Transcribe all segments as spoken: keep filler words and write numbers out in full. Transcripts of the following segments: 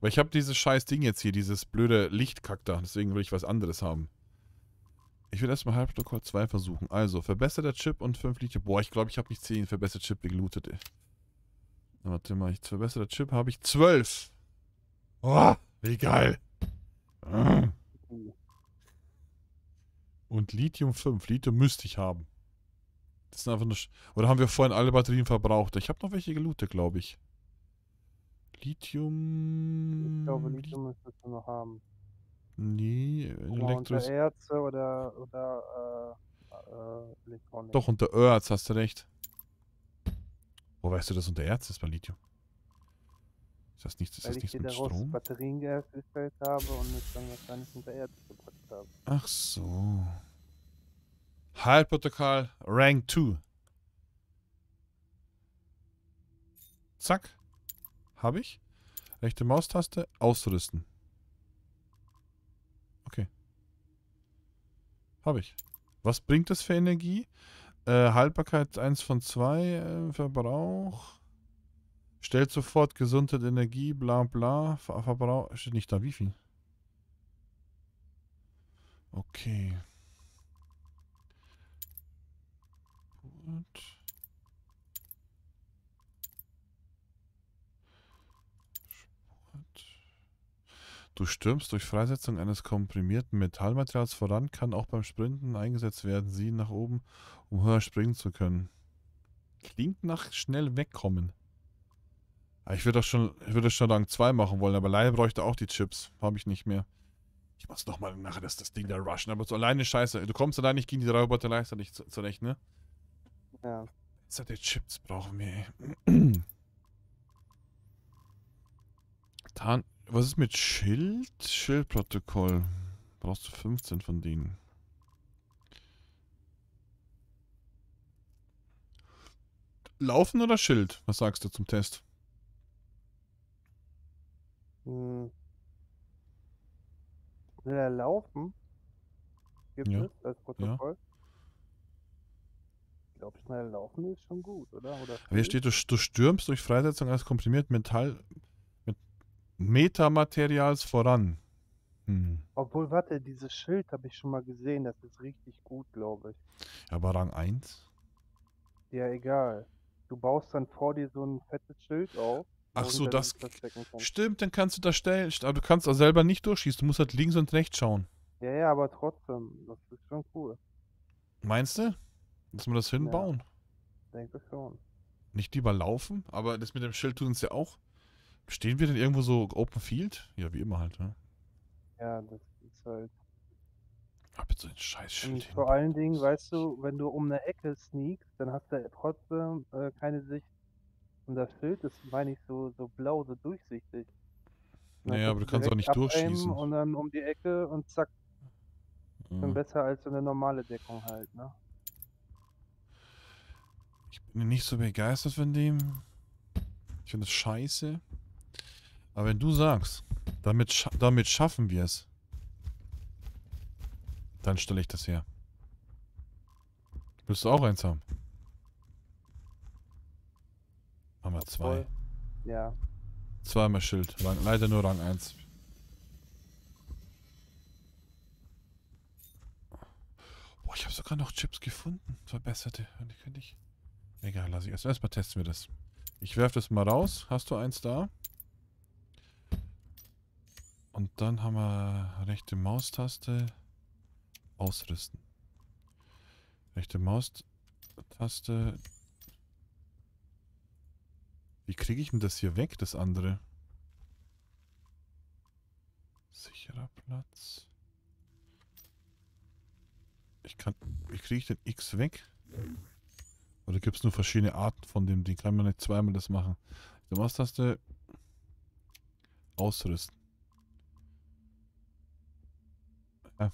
Weil ich habe dieses scheiß Ding jetzt hier, dieses blöde Lichtkack da. Deswegen will ich was anderes haben. Ich will erstmal Halbprotokoll zwei versuchen. Also, verbesserter Chip und fünf Lithium. Boah, ich glaube, ich habe nicht zehn verbesserte Chip gelootet, ey. Na, warte mal, ich verbesserter Chip habe ich zwölf. Oh, wie geil. Und Lithium fünf. Lithium müsste ich haben. Das sind einfach nur... Sch Oder haben wir vorhin alle Batterien verbraucht? Ich habe noch welche gelootet, glaube ich. Lithium... Ich glaube, Lithium müsstest du noch haben. Nee, Guck mal, unter Elektros... Erze oder, oder äh, äh, Elektronik. Doch, unter Erz hast du recht. Wo weißt du, dass unter Erz ist bei Lithium? Ist das nichts, ist Weil das ich nichts dir mit daraus Strom? Batterien hergestellt habe und es dann wahrscheinlich unter Erze gepackt habe. Ach so. Halbprotokoll Rank zwei. Zack. Habe ich. Rechte Maustaste. Ausrüsten. Okay. Habe ich. Was bringt das für Energie? Äh, Haltbarkeit eins von zwei. Äh, Verbrauch. Stellt sofort Gesundheit, Energie, bla bla. Ver Verbrauch. Steht nicht da, wie viel? Okay. Gut. Du stürmst durch Freisetzung eines komprimierten Metallmaterials voran, kann auch beim Sprinten eingesetzt werden, sie nach oben, um höher springen zu können. Klingt nach schnell wegkommen. Aber ich würde doch schon, ich würde schon Rang zwei machen wollen, aber leider bräuchte auch die Chips. Habe ich nicht mehr. Ich muss nochmal nachher das, das Ding da rushen, aber so alleine scheiße. Du kommst allein nicht gegen die drei Roboterleister nicht zu- zurecht, ne? Ja. Jetzt hat der Chips brauchen wir, ey. Tarn. Was ist mit Schild? Schildprotokoll. Brauchst du fünfzehn von denen. Laufen oder Schild? Was sagst du zum Test? Hm. Schneller laufen gibt Ja, es als ja. Protokoll. Ich glaube, schneller laufen ist schon gut, oder? Oder Aber hier Schild? steht, du, du stürmst durch Freisetzung eines komprimierten Metall mit Metamaterials voran. Hm. Obwohl, warte, dieses Schild habe ich schon mal gesehen. Das ist richtig gut, glaube ich. Ja, aber Rang eins? Ja, egal. Du baust dann vor dir so ein fettes Schild auf, Ach so, worunter du dich das... verstecken kannst. Stimmt, dann kannst du da stellen. Aber du kannst auch selber nicht durchschießen. Du musst halt links und rechts schauen. Ja, ja, aber trotzdem, das ist schon cool. Meinst du? Dass wir das Ja, hinbauen? denke schon. Nicht lieber laufen? Aber das mit dem Schild tut uns ja auch. Stehen wir denn irgendwo so Open Field? Ja, wie immer halt, ne? Ja, das ist halt. Hab jetzt so ein scheiß Schild Und hin. vor allen Dingen, weißt du, wenn du um eine Ecke sneakst, dann hast du trotzdem äh, keine Sicht. Und das Schild ist, meine ich, so, so blau, so durchsichtig. Und dann Naja, aber kannst du du kannst auch direkt nicht abaimen durchschießen. und dann um die Ecke und zack, schon Ja. besser als so eine normale Deckung halt, ne? Ich bin nicht so begeistert von dem. Ich finde das scheiße. Aber wenn du sagst, damit, scha damit schaffen wir es, dann stelle ich das her. Willst du auch eins haben? Haben wir zwei. Obwohl, ja. Zweimal Schild. Rang, leider nur Rang eins. Boah, ich habe sogar noch Chips gefunden. Verbesserte. Und die könnte ich... Egal, lass ich erst. Erstmal testen wir das. Ich werfe das mal raus. Hast du eins da? Und dann haben wir rechte Maustaste. Ausrüsten. Rechte Maustaste. Wie kriege ich denn das hier weg, das andere? Sicherer Platz. Ich kann... Wie kriege ich den X weg? Oder gibt es nur verschiedene Arten von dem Ding? Kann man nicht zweimal das machen? Die Maustaste. Ausrüsten. Ja.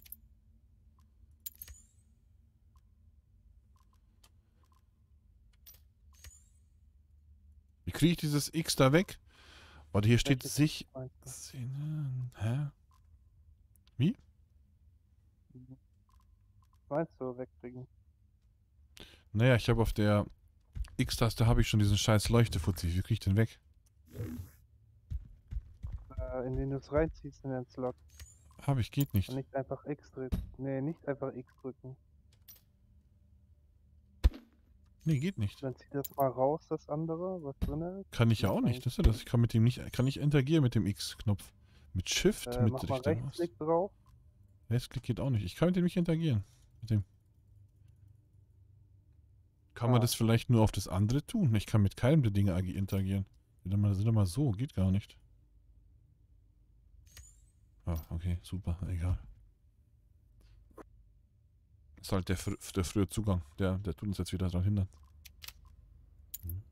Wie kriege ich dieses X da weg? Warte, hier steht Welches sich... meinst du? Hä? Wie? Mhm. Meinst du wegkriegen? Naja, ich habe auf der X-Taste habe ich schon diesen scheiß Leuchtefuzzi. Wie kriege ich den weg? äh, in den du es reinziehst in den Slot. Hab ich, geht Und nicht. nicht einfach X drücken. Nee, nicht einfach X drücken. Nee, geht nicht. Dann zieh das mal raus, das andere, was drin ist. Kann ich ja Mach auch mal nicht. Das ist ja das. Ich kann mit dem nicht, kann nicht interagieren mit dem X-Knopf. Mit Shift, Äh, mit mach mal Richter. Was? Rechtsklick drauf. Rechtsklick geht auch nicht. Ich kann mit dem nicht interagieren. Mit dem. Kann man Ah. das vielleicht nur auf das andere tun? Ich kann mit keinem der Dinge agi- interagieren. Sind doch mal, sind doch mal so, geht gar nicht. Ah, okay, super, egal. Ist halt der, fr der frühe Zugang. Der, der tut uns jetzt wieder daran hindern. Hm.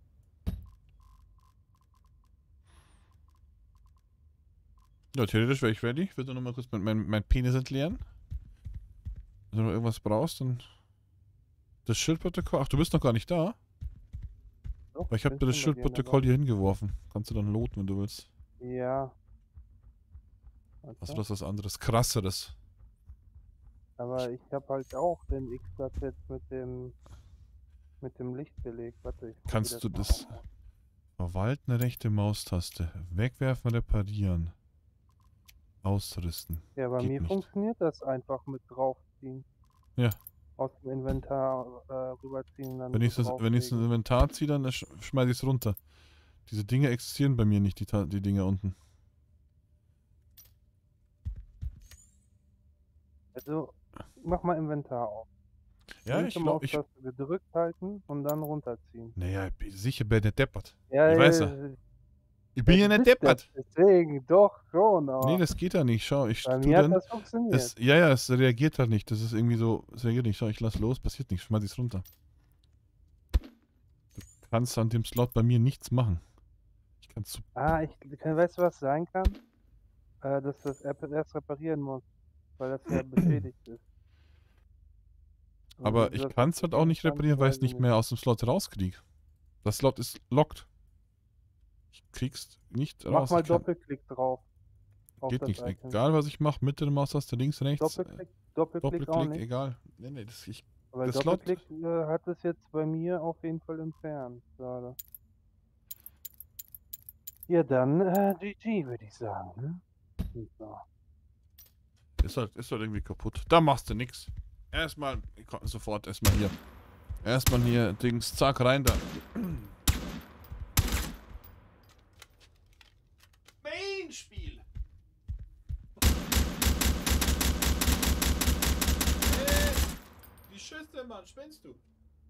Ja, theoretisch wäre ich ready. Ich würde nur noch mal kurz mein, mein, mein Penis entleeren. Wenn du noch irgendwas brauchst, dann. Das Schildprotokoll. Ach, du bist noch gar nicht da? Doch, Weil ich habe bin dir das schon bei dir in der Schildprotokoll hier hingeworfen. Kannst du dann loten, wenn du willst. Box. Ja. Hast Warte. du das was anderes, krasseres? Aber ich habe halt auch den X-Platz jetzt mit dem mit dem Lichtbeleg. Warte, ich probier Kannst du mal das. aus. Verwalten, rechte Maustaste. Wegwerfen, reparieren. Ausrüsten. Ja, bei Geht mir nicht. funktioniert das einfach mit draufziehen. Ja. Aus dem Inventar äh, rüberziehen, dann Wenn ich so das, wenn ich das drauflegen. Inventar ziehe, dann sch schmeiße ich es runter. Diese Dinge existieren bei mir nicht, die, Ta- die Dinge unten. Also, mach mal Inventar auf. Ja, Linke ich glaube, ich. Maustaste gedrückt halten und dann runterziehen. Naja, ich bin sicher bin nicht deppert. Ja, Ich weiß ja. äh, Ich bin ja du nicht bist deppert. das, deswegen, doch, schon, Nee, aber das geht ja nicht. Schau, ich bei tu mir hat dann. das funktioniert. Es, ja, ja, es reagiert halt nicht. Das ist irgendwie so. Es reagiert nicht. Schau, ich lass los, passiert nichts. Schmeiß es runter. Du kannst an dem Slot bei mir nichts machen. Ich kann zu. Ah, ich, kann- weißt du, was sein kann? Äh, dass das Apple erst reparieren muss, weil das ja beschädigt ist. Und Aber wie ich du das kann es halt auch reparieren nicht kannst, reparieren, weil ich weiß es ich nicht mehr aus dem Slot rauskriege. Das Slot ist locked. Ich krieg's nicht Mach raus. mal Ich kann, Doppelklick drauf. Auf geht das nicht. Icon. Egal was ich mache, Mitte der Maustaste, links, rechts. äh, Doppelklick, Doppelklick, auch Doppelklick, nicht. egal. Nee, nee, das, ich, Weil das Slot. Doppelklick äh, hat es jetzt bei mir auf jeden Fall entfernt gerade. Ja, dann äh, G G, würde ich sagen. Ne? So. Ist halt, ist halt irgendwie kaputt. Da machst du nix. Erstmal, ich komm sofort erstmal hier. Erstmal hier, Dings, zack, rein da. Main-Spiel! Hey, die Schüsse, Mann, spinnst du?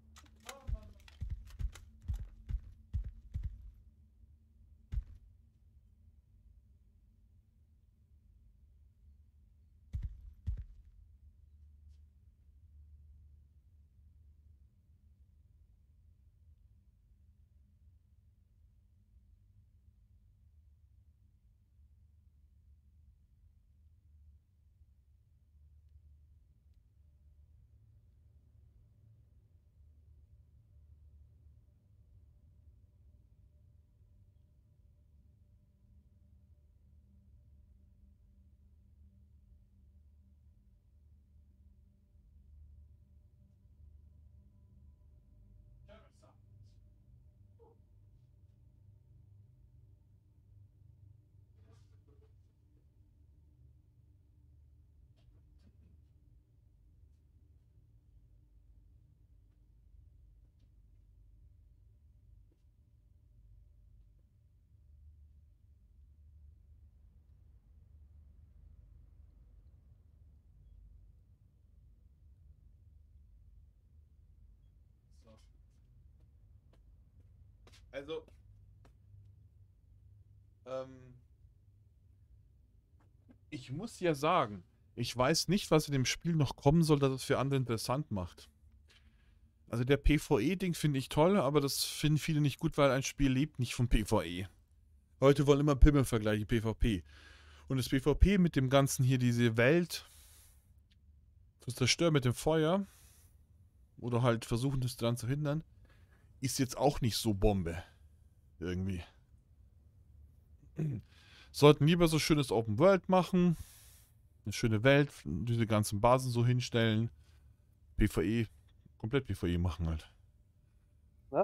Also, ähm, ich muss ja sagen, ich weiß nicht, was in dem Spiel noch kommen soll, das es für andere interessant macht. Also der PvE-Ding finde ich toll, aber das finden viele nicht gut, weil ein Spiel lebt nicht vom PvE. Leute wollen immer Pimmel vergleichen, PvP. Und das PvP mit dem Ganzen hier, diese Welt, das Zerstören mit dem Feuer, oder halt versuchen, das dran zu hindern, ist jetzt auch nicht so Bombe. Irgendwie. Sollten lieber so schönes Open World machen, eine schöne Welt, diese ganzen Basen so hinstellen, PvE, komplett PvE machen halt. Was?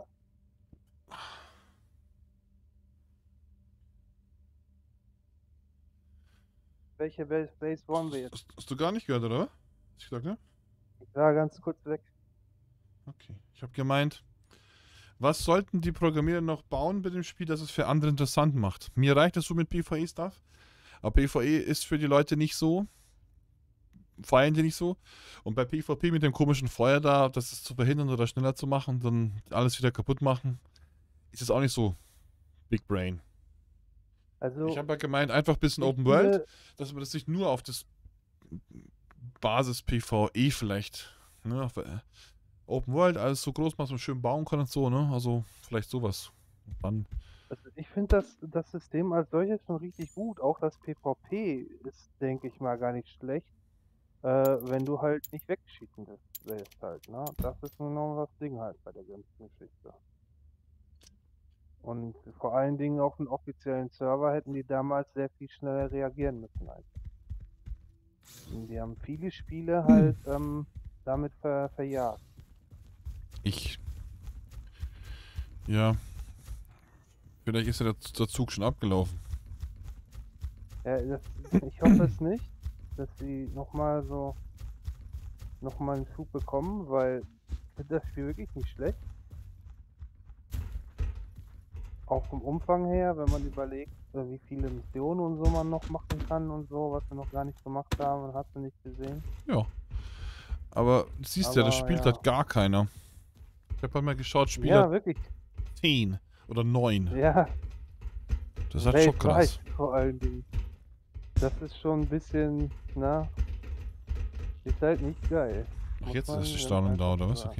welche Base, Base wollen wir jetzt? Hast, hast du gar nicht gehört, oder? Was ich gesagt, ne? Ich war ganz kurz weg. Okay. Ich habe gemeint, was sollten die Programmierer noch bauen bei dem Spiel, dass es für andere interessant macht? Mir reicht es so mit PvE-Stuff. Aber PvE ist für die Leute nicht so. Feiern die nicht so. Und bei PvP mit dem komischen Feuer da, das ist zu verhindern oder schneller zu machen, dann alles wieder kaputt machen, ist es auch nicht so Big Brain. Also, Ich habe ja gemeint, einfach ein bisschen ich Open World, finde, dass man das nicht nur auf das Basis-PvE vielleicht, ne, auf, äh, Open World, alles so groß, was man schön bauen kann und so, ne, also vielleicht sowas. Dann, also ich finde das, das System als solches schon richtig gut. Auch das PvP ist, denke ich mal, gar nicht schlecht, äh, wenn du halt nicht wegschießen willst halt, ne? Das ist nur noch das Ding halt bei der ganzen Geschichte. Und vor allen Dingen auf einen offiziellen Server hätten die damals sehr viel schneller reagieren müssen halt. Und die haben viele Spiele halt ähm, damit ver verjagt. ich, ja, vielleicht ist ja der, der Zug schon abgelaufen. Ja, das, ich hoffe es nicht, dass sie nochmal so nochmal einen Schub bekommen, weil ich finde das Spiel wirklich nicht schlecht. Auch vom Umfang her, wenn man überlegt, äh, wie viele Missionen und so man noch machen kann und so, was wir noch gar nicht gemacht haben und hast du nicht gesehen. Ja. Aber du siehst ja, das Aber spielt ja. halt gar keiner. Ich habe mal geschaut, Spieler Ja, wirklich. zehn oder neun. Ja, Das ist halt schon krass. weltweit vor allen Dingen. Das ist schon ein bisschen, na, ist halt nicht geil. Ach, Muss jetzt man ist die ganz Strahlung da, einfach oder was? sagen. Okay.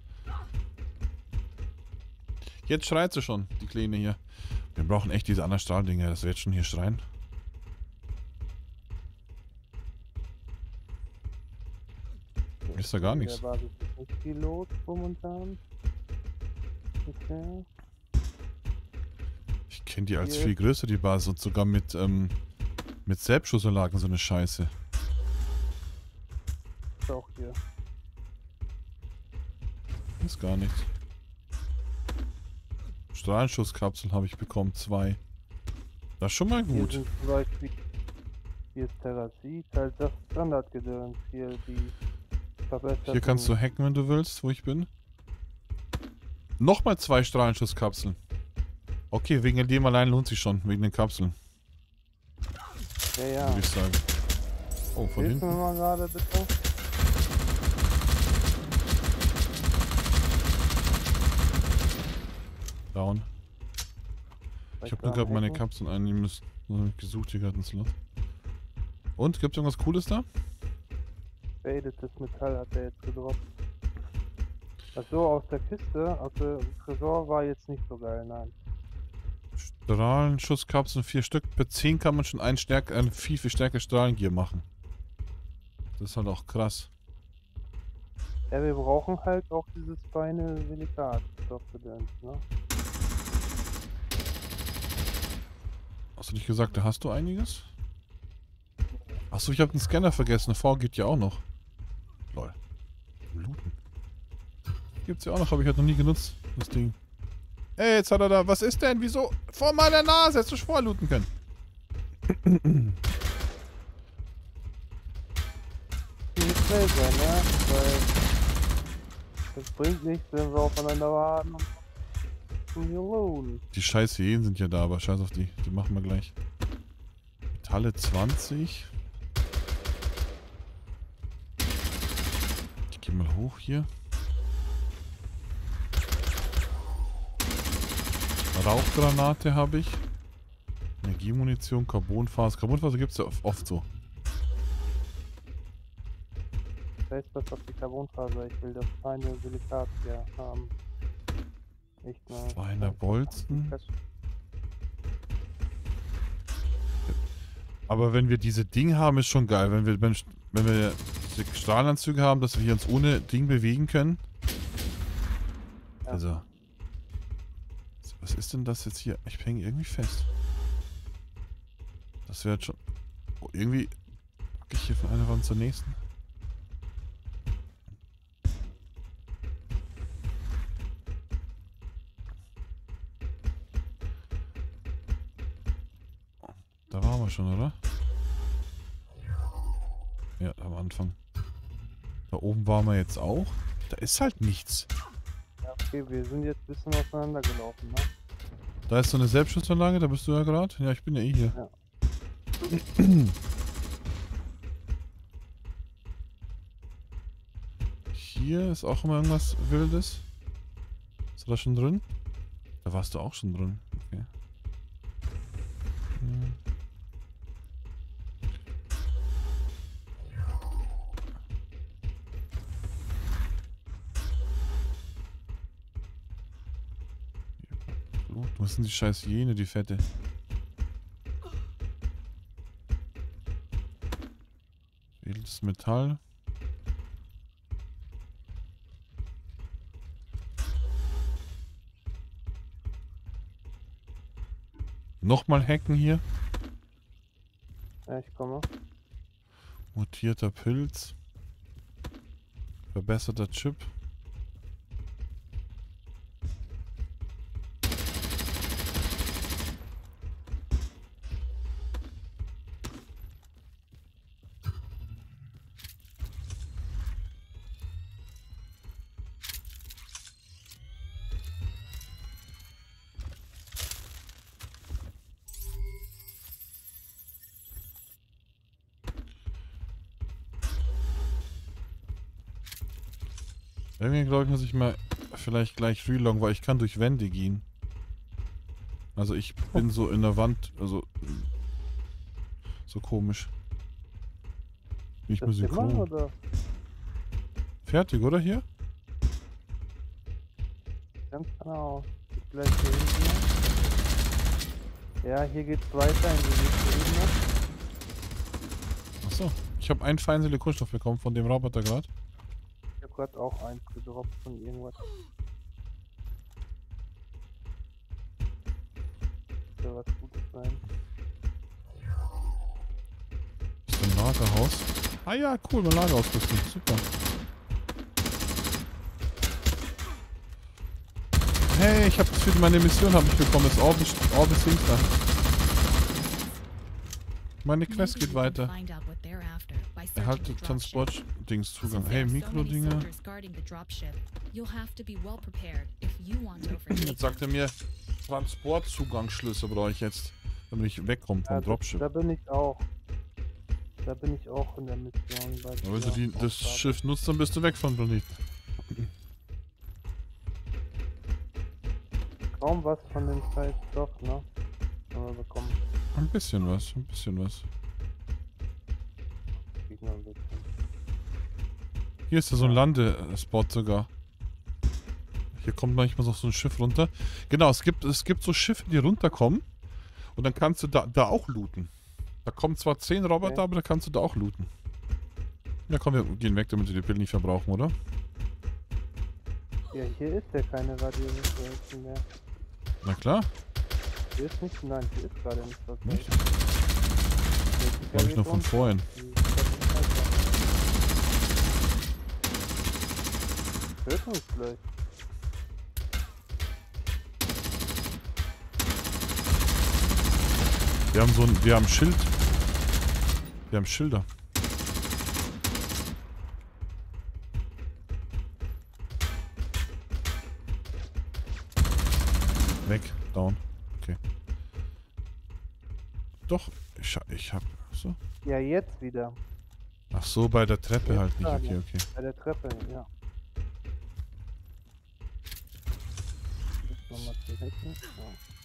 Jetzt schreit sie schon, die Kleine hier. Wir brauchen echt diese anderen Strahldinger, dass wir jetzt schon hier schreien. Ist da gar In nichts. der Basis ist nicht viel los momentan. Okay. Ich kenne die als Hier viel größer, die Basis, und sogar mit, ähm, mit Selbstschussanlagen, so eine Scheiße. ist auch hier. Ist gar nichts. Strahlenschusskapseln habe ich bekommen, zwei. Das ist schon mal Hier gut. sind zum Beispiel, hier ist Terrasit, halt das Standardgedöns. Hier die verbesserten... Hier kannst du hacken, wenn du willst, wo ich bin. Nochmal zwei Strahlenschusskapseln. Okay, wegen dem allein lohnt sich schon, wegen den Kapseln, Ja, ja. würde ich sagen. Oh, von Hilf mir hinten. mal gerade bitte. Down. Ich habe nur gerade meine Hacken. Kapseln einnehmen müssen. Das hab ich gesucht hier gerade einen Slot. Und, gibt's irgendwas Cooles da? Fadedes Metall hat er jetzt gedroppt. Achso, aus der Kiste, aus dem Tresor war jetzt nicht so geil, nein. Strahlenschusskapseln, vier Stück. Per zehn kann man schon ein, stärk ein viel, viel stärker Strahlengier machen. Das ist halt auch krass. Ja, wir brauchen halt auch dieses feine Silikatstoffgedöns, ne? Hast du nicht gesagt, da hast du einiges? Achso, ich habe den Scanner vergessen. V geht ja auch noch. Lol. Looten. Gibt's ja auch noch, habe ich halt noch nie genutzt, das Ding. Ey, jetzt hat er da. Was ist denn? Wieso? Vor meiner Nase hättest du vorlooten können. Die muss schnell sein, ne? Weil das bringt nichts, wenn wir aufeinander warten und hier lohnen. Die scheiß Hyänen sind ja da, aber scheiß auf die. Die machen wir gleich. Metalle zwanzig. Ich geh mal hoch hier. Rauchgranate habe ich. Energiemunition, Carbonfaser. Carbonfaser gibt es ja oft so. Ich weiß was auf die Carbonfaser, ich will das feine Silikat hier haben. Nicht mal. Feiner Bolzen. Aber wenn wir diese Ding haben, ist schon geil. Wenn wir, wenn, wenn wir diese Strahlanzüge haben, dass wir uns ohne Ding bewegen können. Ja. Also. Was ist denn das jetzt hier? Ich hänge irgendwie fest. Das wäre jetzt schon... Oh, irgendwie... Packe ich hier von einer Wand zur nächsten. Da waren wir schon, oder? Ja, am Anfang. Da oben waren wir jetzt auch. Da ist halt nichts. Ja, okay, wir sind jetzt ein bisschen auseinandergelaufen, ne? Da ist so eine Selbstschussanlage, da bist du ja gerade. Ja, ich bin ja eh hier. Ja. Hier ist auch immer irgendwas Wildes. Ist du da schon drin? Da warst du auch schon drin. Okay. Hm. Wo ist denn die scheiß Jene, die fette? Edles Metall. Nochmal hacken hier. Ja, ich komme. Mutierter Pilz. Verbesserter Chip. Irgendwie glaube ich, muss ich mal vielleicht gleich reloggen, weil ich kann durch Wände gehen. Also ich bin so in der Wand, also so komisch. Ich Das muss immer, synchron. oder? Fertig, oder hier? Ganz genau. Gleich hier hinten. Ja, hier geht's weiter in die nächste Ebene. Achso. Ich habe einen Feinseele Kunststoff bekommen von dem Roboter gerade. Ich hab grad auch eins gedroppt von irgendwas. Könnte was Gutes sein. Ist ein Lagerhaus. Ah ja, cool, mein Lagerhaus rüsten. Super. Hey, ich habe das für meine Mission habe ich bekommen. Das Orbis, Orbis Hinter. Meine Quest geht weiter. Erhalte Transport-Dings Zugang. Hey, Mikro-Dinge. Jetzt sagt er mir, Transportzugangsschlüssel brauche ich jetzt, damit ich wegkomme vom Ja, Dropship. Da bin ich auch. Da bin ich auch in der Mission. Bei Aber wenn du die, das Schiff nutzt, dann bist du weg vom Planet. Kaum was von dem Scheiß Stoff, ne? Haben wir bekommen. Ein bisschen was, ein bisschen was. Geht noch ein bisschen. Hier ist ja so ein Landespot sogar. Hier kommt manchmal noch so ein Schiff runter. Genau, es gibt, es gibt so Schiffe, die runterkommen. Und dann kannst du da, da auch looten. Da kommen zwar zehn Roboter, Okay. aber da kannst du da auch looten. Ja komm, wir gehen weg, damit wir die Pillen nicht verbrauchen, oder? Ja, hier ist ja keine Radiostation mehr. Na klar. Hier ist nicht, nein, hier ist gerade nicht was. Nicht? Hier Glaube ich noch von vorhin. Hört uns gleich. Wir haben so ein, wir haben Schild. Wir haben Schilder. Weg, down. Okay. Doch, ich, ich hab. So. Ja, jetzt wieder. Ach so, bei der Treppe Jetzt halt nicht. gerade. Okay, okay. Bei der Treppe, ja. Jetzt nochmal zu hacken. Ja.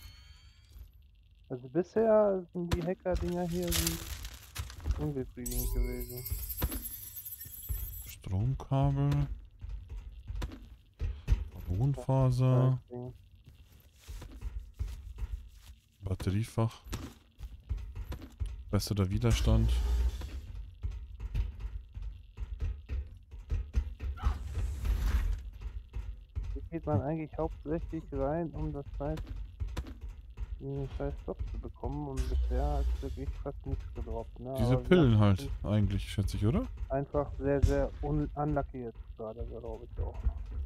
Also bisher sind die Hacker-Dinger hier sind unbefriedigend gewesen. Stromkabel. Carbonfaser. Deswegen. Batteriefach. Besserer Widerstand. Hier geht man eigentlich hauptsächlich rein, um das Scheiß, den Scheiß Stoff zu bekommen, und bisher hat wirklich fast nichts gedroppt. Ne? Diese Aber Pillen wir halt, sind eigentlich, schätze ich, oder? einfach sehr, sehr un unlucky jetzt gerade, glaube ich auch.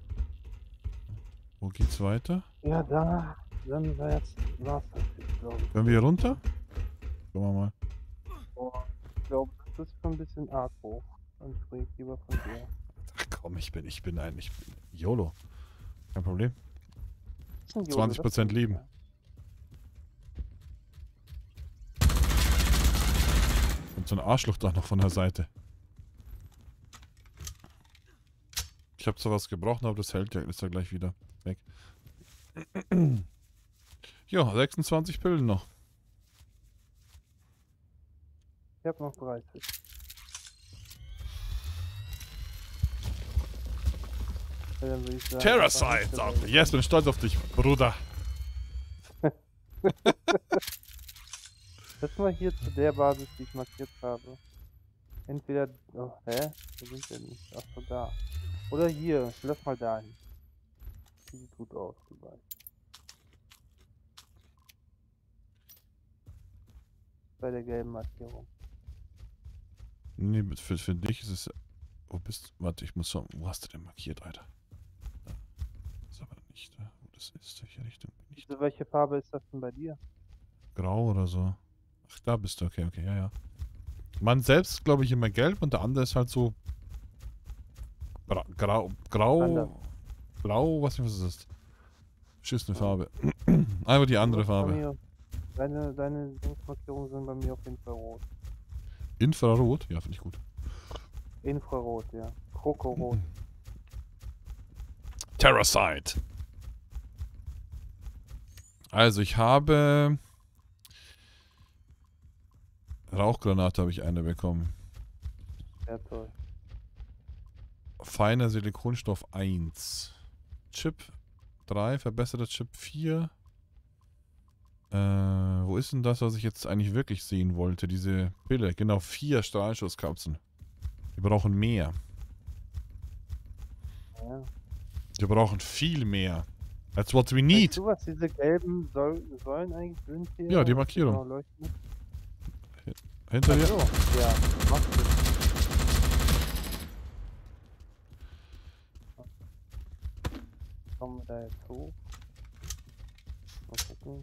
Wo geht's weiter? Ja, da, dann war jetzt, war's das jetzt, glaube ich. Können wir hier runter? Schauen wir mal. Oh, ich glaube, ist schon ein bisschen arg hoch. Dann springe ich lieber von dir. Ach komm, ich bin, ich bin ein, ich bin YOLO. Kein Problem. Das ist ein YOLO, zwanzig Prozent das stimmt, Leben. ja. Und so ein Arschloch da noch von der Seite. Ich habe zwar was gebrochen, aber das hält ja, ist ja gleich wieder weg. Ja, sechsundzwanzig Pillen noch. Ich hab noch dreißig. Ja, dann würde ich sagen, Terracide, sagt er. Yes, bin stolz auf dich, Bruder. Lass mal hier zu der Basis, die ich markiert habe. Entweder... Oh, hä? Wo sind wir nicht? Ach so, da. Oder hier. Lass mal dahin. Die sieht gut aus, vielleicht. Bei der gelben Markierung. Nee, für, für dich ist es... Wo bist du? Warte, ich muss so... Wo hast du denn markiert, Alter? Da. Das ist aber nicht da. Wo das ist, welche Richtung bin ich? Also, welche Farbe ist das denn bei dir? Grau oder so. Ach, da bist du. Okay, okay, ja, ja. Man selbst, glaube ich, immer gelb und der andere ist halt so... Bra grau... Grau... Anders. Blau, was was ist das? Tschüss, eine Farbe. Einfach die andere Bei Farbe. mir- Deine, deine Markierungen sind bei mir auf jeden Fall rot. Infrarot? Ja, finde ich gut. Infrarot, ja. Krokorot. Terracide. Also ich habe... Rauchgranate habe ich eine bekommen. Sehr toll. Feiner Silikonstoff eins. Chip drei, verbesserter Chip vier. Äh, wo ist denn das, was ich jetzt eigentlich wirklich sehen wollte? Diese Pille. Genau, vier Strahlschusskapseln. Wir brauchen mehr. Ja. Wir brauchen viel mehr. That's what we Weißt need. du, was diese gelben Säul Säulen eigentlich sind hier? Ja, die Genau, Markierung. leuchten. Hinter Ach dir. so, ja, macht Sinn. Kommen wir da jetzt hoch? Mal gucken.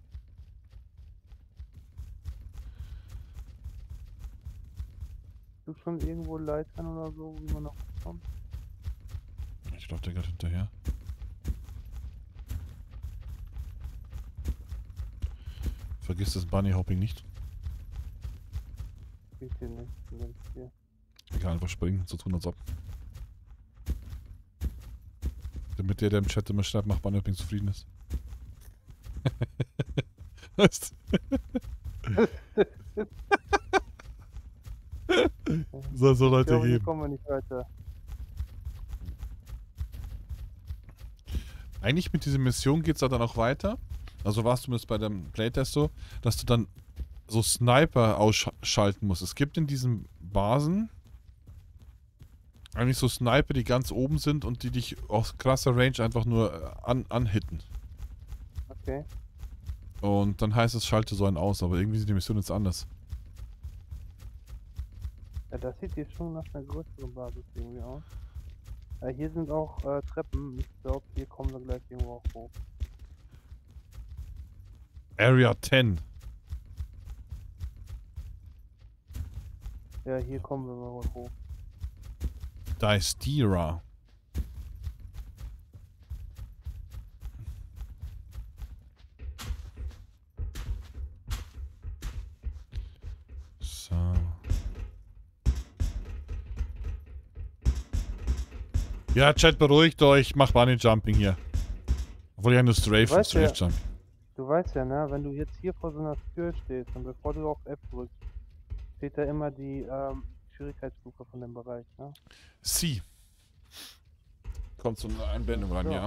Du schon irgendwo Leitern oder so, wie man noch kommt? Ich glaube, der geht hinterher. Vergiss das Bunny Hopping nicht. Geht hier nicht. Sind hier. Egal, einfach springen, so tun als ob. Damit der, der im Chat immer schreibt, macht Bunny Hopping zufrieden ist. Weißt du? Soll so Leute Ja, aber hier geben. kommen wir nicht weiter. Eigentlich mit dieser Mission geht es dann auch weiter. Also war es zumindest bei dem Playtest so, dass du dann so Sniper ausschalten musst. Es gibt in diesen Basen eigentlich so Sniper, die ganz oben sind und die dich aus krasser Range einfach nur an, anhitten. Okay. Und dann heißt es, schalte so einen aus, aber irgendwie sieht die Mission jetzt anders. Ja, das sieht hier schon nach einer größeren Basis irgendwie aus. Ja, hier sind auch äh, Treppen. Ich glaube, hier kommen wir gleich irgendwo auch hoch. Area zehn. Ja, hier kommen wir mal hoch. Dystera. So. Ja, Chat, beruhigt euch. Mach Bunny Jumping hier. Obwohl ja nur Strafe, weißt Strafe ja- Jumping. Du weißt ja, ne, wenn du jetzt hier vor so einer Tür stehst und bevor du auf F drückst, steht da immer die ähm, Schwierigkeitsstufe von dem Bereich, ne? C. Kommt so eine Einblendung rein, Ja. ja.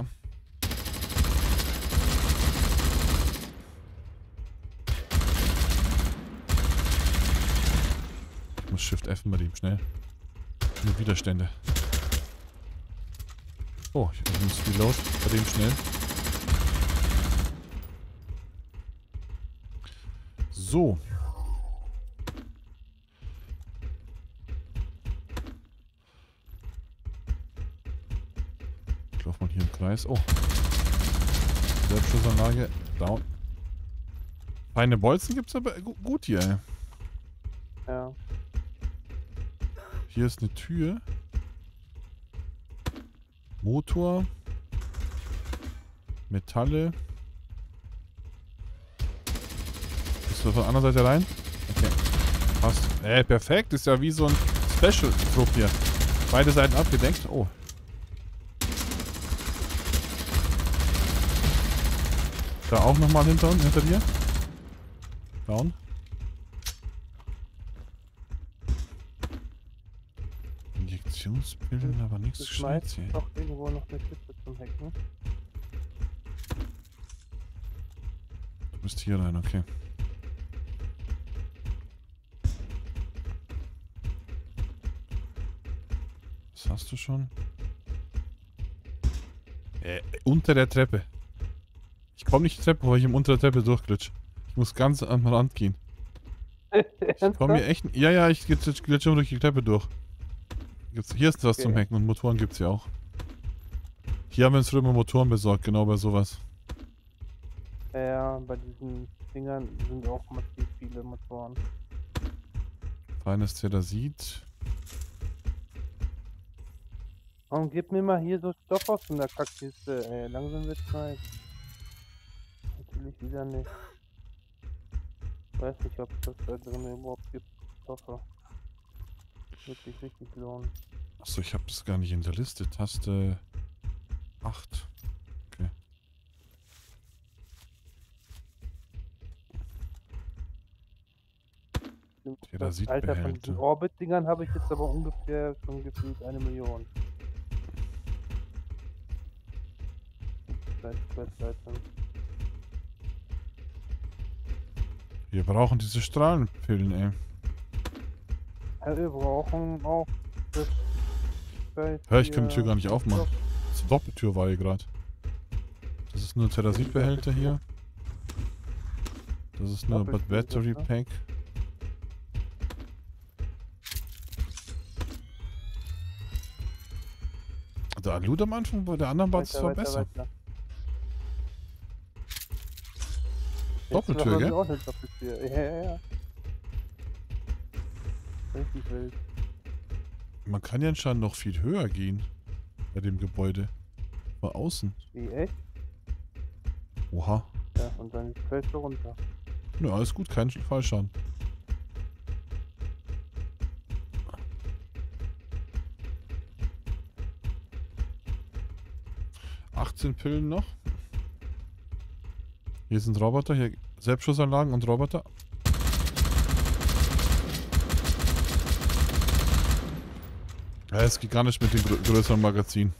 Ich muss Shift F bei dem schnell. Nur Widerstände. Oh, ich muss Reload bei dem schnell. So. Ich laufe mal hier im Kreis. Oh. Selbstschussanlage. Down. Feine Bolzen gibt's aber gu- gut hier, ey. Ja. Hier ist eine Tür. Motor. Metalle. Bist du von der anderen Seite rein? Okay. Passt. Äh, perfekt. Ist ja wie so ein Special-Trupp hier. Beide Seiten abgedeckt. Oh. Da auch nochmal hinter, hinter dir. Down. Injektionspillen, aber nichts Gescheites hier. Doch irgendwo noch eine Kiste zum Hacken. Du bist hier rein, okay. Was hast du schon? Äh, unter der Treppe. Ich komme nicht die Treppe, weil ich im unter der Treppe durchglitsch. Ich muss ganz am Rand gehen. Ich komme hier echt... Ja, ja, ich glitsche glitsch immer durch die Treppe durch. Gibt's, hier ist was okay. Zum Hacken und Motoren gibt es ja auch. Hier haben wir uns früher Motoren besorgt, genau bei sowas. Ja, bei diesen Dingern sind auch massiv viele Motoren. Feines Terrasit. Und gib mir mal hier so Stoff aus in der Kackkiste, ey. Langsam wird Zeit. Natürlich wieder nicht. Ich weiß nicht, ob es das da drin überhaupt gibt. Stoffe. Wirklich richtig lohnen. Achso, ich habe das gar nicht in der Liste. Taste acht. Okay. Alter, von diesen Orbit-Dingern habe ich jetzt aber ungefähr schon gefühlt eine Million. Wir brauchen diese Strahlenpillen, ey. Ja, wir brauchen auch das... Hör, ich kann die Tür gar nicht aufmachen. Das ist eine Doppeltür war hier gerade. Das ist nur ein Terrasitbehälter hier. Das ist nur ein Battery Pack. Der Alut am Anfang, bei der anderen war es zwar besser. Weiter. Doppeltür, gell? Auch eine Doppeltür. Ja, ja, ja. Richtig wild. Man kann ja anscheinend noch viel höher gehen. Bei dem Gebäude. Von außen. Wie, echt? Oha. Ja, und dann fällst du runter. Ja, alles gut, kein Fallschaden. achtzehn Pillen noch. Hier sind Roboter, hier Selbstschussanlagen und Roboter. Ja, es geht gar nicht mit dem grö größeren Magazin.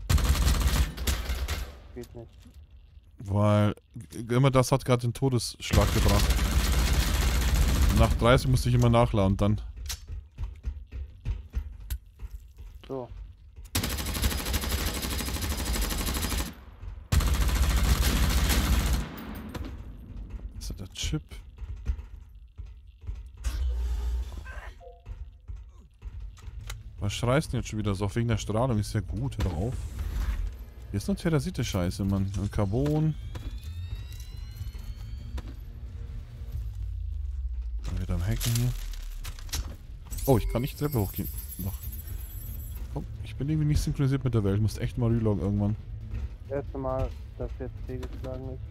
Geht nicht. Weil immer das hat gerade den Todesschlag gebracht. Nach dreißig musste ich immer nachladen, dann. So. Das ist der Chip. Was schreist du jetzt schon wieder so? Wegen der Strahlung ist ja gut, hör doch auf. Hier ist noch Terrasite-Scheiße, Mann. Und Carbon. Dann wieder am Hacken hier. Oh, ich kann nicht die Treppe hochgehen. Doch. Oh, ich bin irgendwie nicht synchronisiert mit der Welt. Ich muss echt mal reloggen irgendwann. Das erste Mal, dass jetzt fehlgeschlagen ist.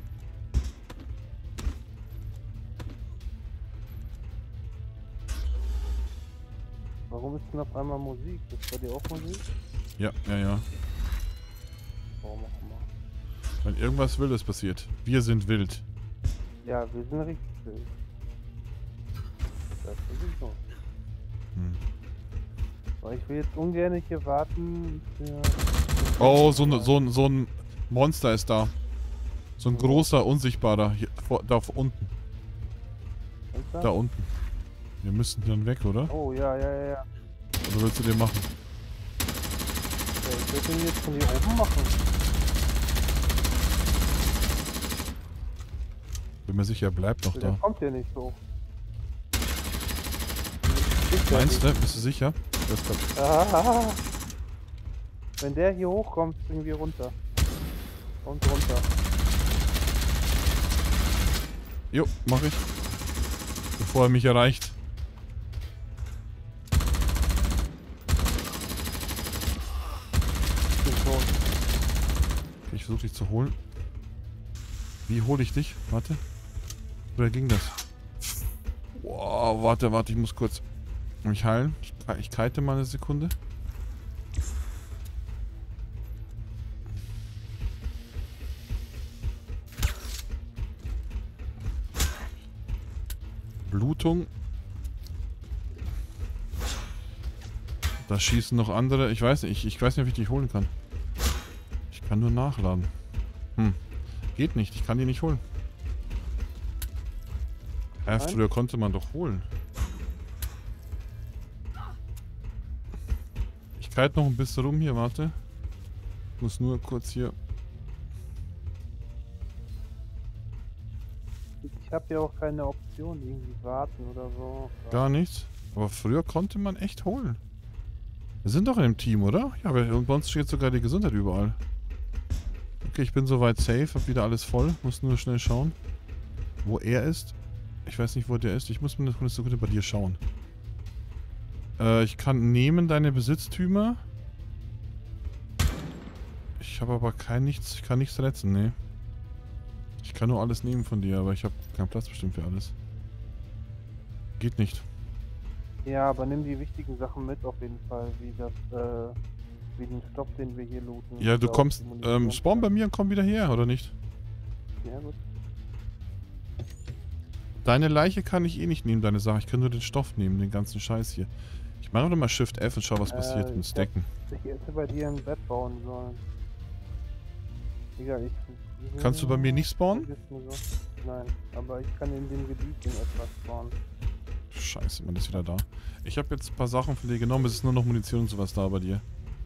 Warum ist denn auf einmal Musik? Ist bei dir auch Musik? Ja, ja, ja. Warum auch immer. Wenn irgendwas Wildes passiert. Wir sind wild. Ja, wir sind richtig wild. Das ist so. Hm. Aber ich will jetzt ungern hier warten für... Oh, so, ne, so, so ein Monster ist da. So ein großer, unsichtbarer. Hier, vor, da unten. Da? da unten. Wir müssten dann weg, oder? Oh, ja, ja, ja, ja. Oder willst du den machen? Ja, ich will den jetzt von hier oben machen. Bin mir sicher, er bleibt noch Der da. kommt hier nicht so. Meinst du? Bist du sicher? Ah, wenn der hier hochkommt, springen wir runter. Und runter. Jo, mach ich. Bevor er mich erreicht. versuche dich zu holen. Wie hole ich dich? Warte. Oder ging das? Wow, warte, warte, ich muss kurz mich heilen. Ich, ich kite mal eine Sekunde. Blutung. Da schießen noch andere. Ich weiß nicht, ich, ich weiß nicht, ob ich dich holen kann. Ich kann nur nachladen. Hm. Geht nicht, ich kann die nicht holen. Ja, früher konnte man doch holen. Ich kite noch ein bisschen rum hier, warte. Ich muss nur kurz hier. Ich habe ja auch keine Option, irgendwie warten oder so. Gar nichts. Aber früher konnte man echt holen. Wir sind doch in einem Team, oder? Ja, aber bei uns steht sogar die Gesundheit überall. Okay, ich bin soweit safe, hab wieder alles voll. Muss nur schnell schauen, wo er ist. Ich weiß nicht, wo der ist. Ich muss mir eine Sekunde bei dir schauen. Äh, ich kann nehmen deine Besitztümer. Ich habe aber kein nichts. Ich kann nichts retten, ne. Ich kann nur alles nehmen von dir, aber ich habe keinen Platz bestimmt für alles. Geht nicht. Ja, aber nimm die wichtigen Sachen mit auf jeden Fall, wie das, äh, wie den Stoff, den wir hier looten. Ja, du Oder kommst, auch die Munition. ähm, spawn bei mir und komm wieder her, oder nicht? Ja, gut. Deine Leiche kann ich eh nicht nehmen, deine Sache. Ich kann nur den Stoff nehmen, den ganzen Scheiß hier. Ich mache doch mal Shift F und schau, was passiert Äh, mit ich Stacken. Ich hätte bei dir ein Bett bauen sollen. Egal, ich... Kannst du bei mir nicht spawnen? So. Nein, aber ich kann in dem Gebiet in etwas spawnen. Scheiße, man ist wieder da. Ich habe jetzt ein paar Sachen von dir genommen, es ist nur noch Munition und sowas da bei dir.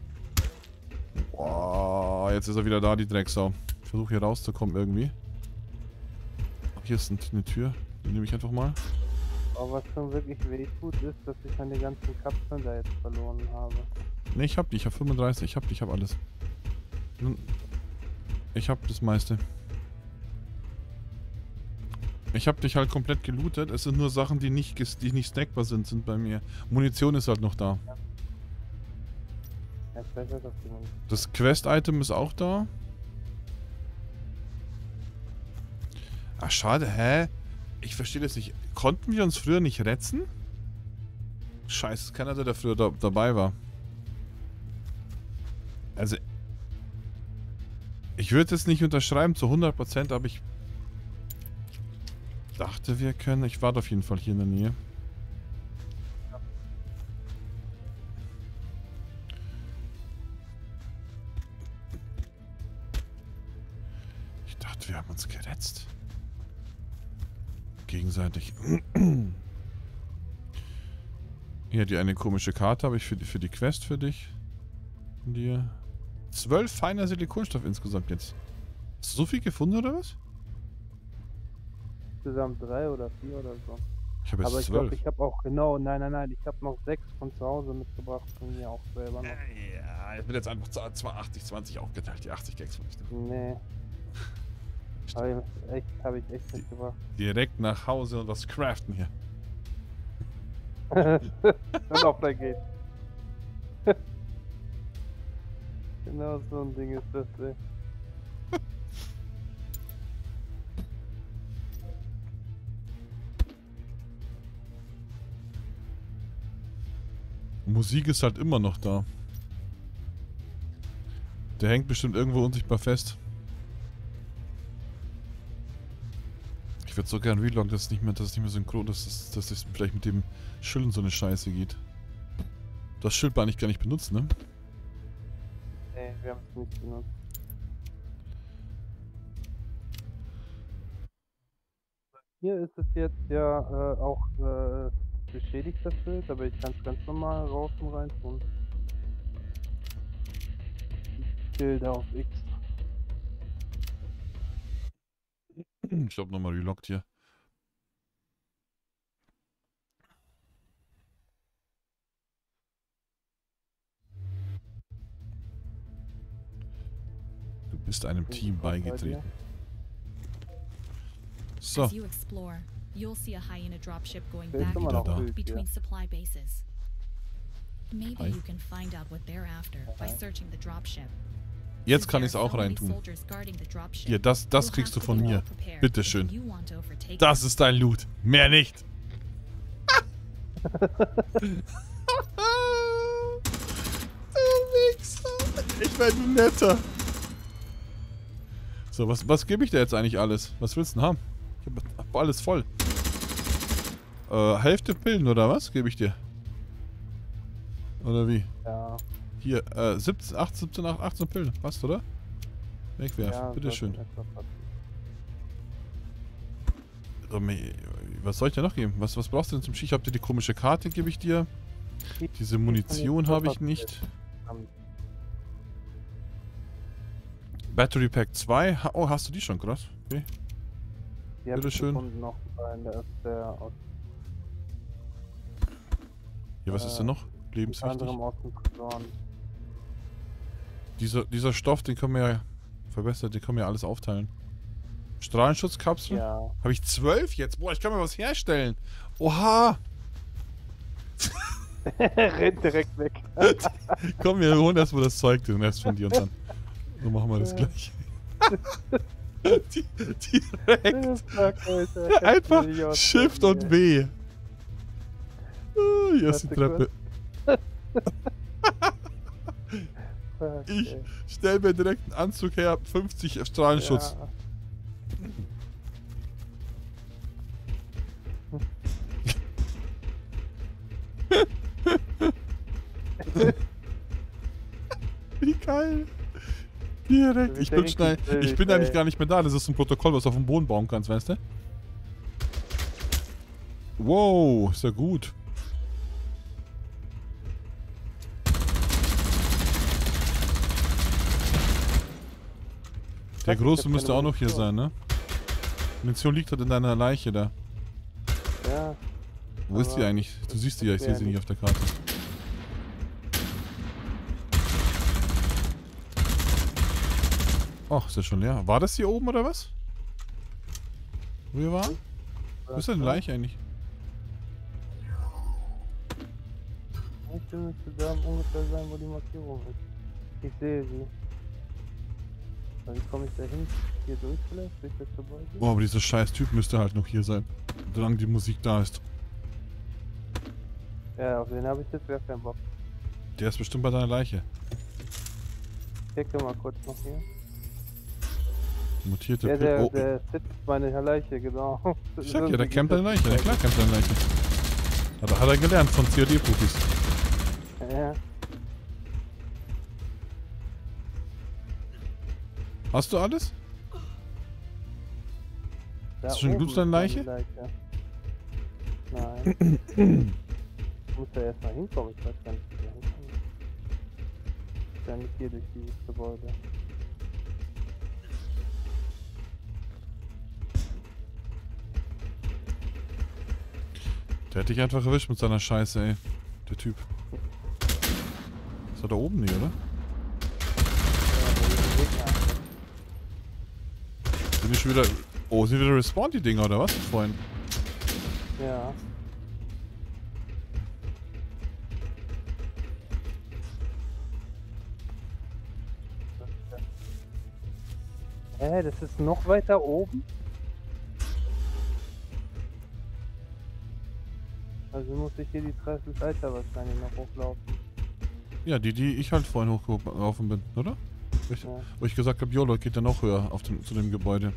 Wow, jetzt ist er wieder da, die Drecksau. Ich versuche hier rauszukommen irgendwie. Hier ist eine Tür, die nehme ich einfach mal. Aber was schon wirklich wehtut ist, dass ich meine ganzen Kapseln da jetzt verloren habe. Ne, ich hab die, ich hab fünfunddreißig, ich hab die, ich hab alles. Ich hab das meiste. Ich hab dich halt komplett gelootet. Es sind nur Sachen, die nicht, die nicht stackbar sind, sind bei mir. Munition ist halt noch da. Ja. Ja, ich weiß nicht, ob die Munition- Das Quest-Item ist auch da. Ach, schade, hä? Ich verstehe das nicht. Konnten wir uns früher nicht retzen? Scheiße, keiner, der früher da, dabei war. Also, ich würde es nicht unterschreiben zu hundert Prozent, aber ich dachte, wir können. Ich warte auf jeden Fall hier in der Nähe. Ich dachte, wir haben uns geretzt. Gegenseitig. Hier, die eine komische Karte habe ich für die, für die Quest für dich. Von dir. Zwölf feiner Silikonstoff insgesamt jetzt. Hast du so viel gefunden oder was? Insgesamt drei oder vier oder so. Ich habe Aber jetzt ich glaube, zwölf. ich habe auch, genau, nein, nein, nein, ich habe noch sechs von zu Hause mitgebracht, von mir auch selber noch. Ja, ich bin jetzt einfach zwar achtzig zwanzig aufgeteilt. Die achtzig Gags von ich. Nee. Habe ich echt, habe ich echt mitgebracht. Direkt nach Hause und was craften hier. Und auf der geht. Genau so ein Ding ist das, ey. Musik ist halt immer noch da. Der hängt bestimmt irgendwo unsichtbar fest. Ich würde so gern reloggen, dass es nicht mehr, dass es nicht mehr synchron ist, dass, dass es vielleicht mit dem Schilden so eine Scheiße geht. Das Schild war eigentlich gar nicht benutzt, ne? Nee, wir haben es nicht benutzt. Hier ist es jetzt ja äh, auch äh, beschädigt, das Bild, aber ich kann es ganz normal raus und rein tun. Bilder auf X. Ich glaube nochmal reloggt hier. Du bist einem Team beigetreten. So. As you explore, you'll see a hyena dropship going Da ist back immer and noch da. Bild between hier. supply bases. Maybe Hi. you can find out what they're after by Okay. searching the dropship. Jetzt kann ich es auch reintun. Hier, das, das kriegst du von mir. Bitteschön. Das ist dein Loot. Mehr nicht. Ich werde netter. So, was, was gebe ich dir jetzt eigentlich alles? Was willst du denn haben? Ich hab, hab alles voll. Äh, Hälfte Pillen oder was gebe ich dir? Oder wie? Ja. Hier, äh, siebzehn, achtzehn, siebzehn, achtzehn Pillen. Passt, oder? Wegwerfen. Ja, Bitteschön. sollte etwas passieren. So, me- was soll ich dir noch geben? Was, was brauchst du denn zum Ski? Ich hab dir die komische Karte, gebe ich dir. Diese Munition habe ich nicht. Battery Pack zwei. Ha- Oh, hast du die schon? Krass. Okay. Die hab ich Bitteschön. gefunden noch in der, der aus, Hier, was ist denn noch? unter Lebenswichtig. anderem aus dem Tresoren. Dieser, dieser Stoff, den können wir ja verbessert, den können wir ja alles aufteilen. Strahlenschutzkapsel? Ja. Habe ich zwölf jetzt? Boah, ich kann mir was herstellen. Oha! Rennt direkt weg. Komm, wir holen erstmal das Zeug, den Rest von dir und dann. So machen wir das gleich. Di- Direkt. Fuck, Alter. Einfach Will ich auch Shift sagen, und ey. W. Ah, hier ist die Warte Treppe. Fuck, Ich ey. stell mir direkt einen Anzug her, fünfzig Strahlenschutz. Ja. Wie geil. Direkt. Ich bin schnell. Ich bin eigentlich gar nicht mehr da. Das ist ein Protokoll, was du auf dem Boden bauen kannst, weißt du? Wow, ist ja gut. Der Große müsste auch noch hier sein, ne? Munition liegt halt in deiner Leiche da. Ja. Wo ist die Aber eigentlich? Du siehst die ja, ich sehe sie nicht auf der Karte. Ach, ist ja schon leer. War das hier oben oder was? Wo wir waren? Wo ist denn die Leiche eigentlich? Ich müsste da ungefähr sein, wo die Markierung ist. Ich sehe sie. Wie komme ich da hin? Hier durch vielleicht? Durch das Gebäude? Boah, aber dieser scheiß Typ müsste halt noch hier sein. Solange die Musik da ist. Ja, auf den habe ich jetzt gar keinen Bock. Der ist bestimmt bei deiner Leiche. Ich checke mal kurz noch hier. Mutierte Ja, Pil- der, oh, der sitzt meine Leiche, genau. ich sag ja, der campt deine Leiche. Ja, klar campt deine Leiche. Hat, er- hat er gelernt von C O D-Profis. Ja. Hast du alles? Da Hast du schon oben Blut auf deiner ist Leiche? meine Leiche. Nein. Ich muss da erstmal hinkommen, ich weiß gar nicht, wie ich da hinkomme. Ich kann nicht hier durch dieses Gebäude. Der hat dich einfach erwischt mit seiner Scheiße, ey. Der Typ. Ist er da oben nicht, oder? Ja, da ist ein Gegner. Sind die schon wieder... Oh, sind wieder respawned die Dinger, oder was? Vorhin. Ja. Hä, das ist noch weiter oben? Also muss ich hier die dreißig Leiter wahrscheinlich noch hochlaufen. Ja, die, die ich halt vorhin hochgelaufen bin, oder? Wo ich, Ja. wo ich gesagt habe, YOLO, geht dann noch höher auf dem, zu dem Gebäude.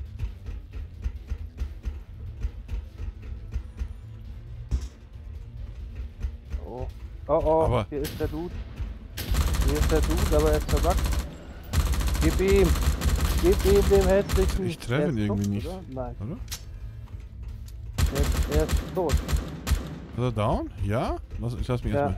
Oh. Oh oh, Aber- hier ist der Dude. Hier ist der Dude, aber er ist verbuggt. Gib ihm! Gib ihm dem hässlichen... Ich treffe Er ihn ist irgendwie tot, nicht. Oder? Nein, Oder? er ist, er ist tot. Ist er down? Ja? Lass, ich lass mich Ja. erstmal.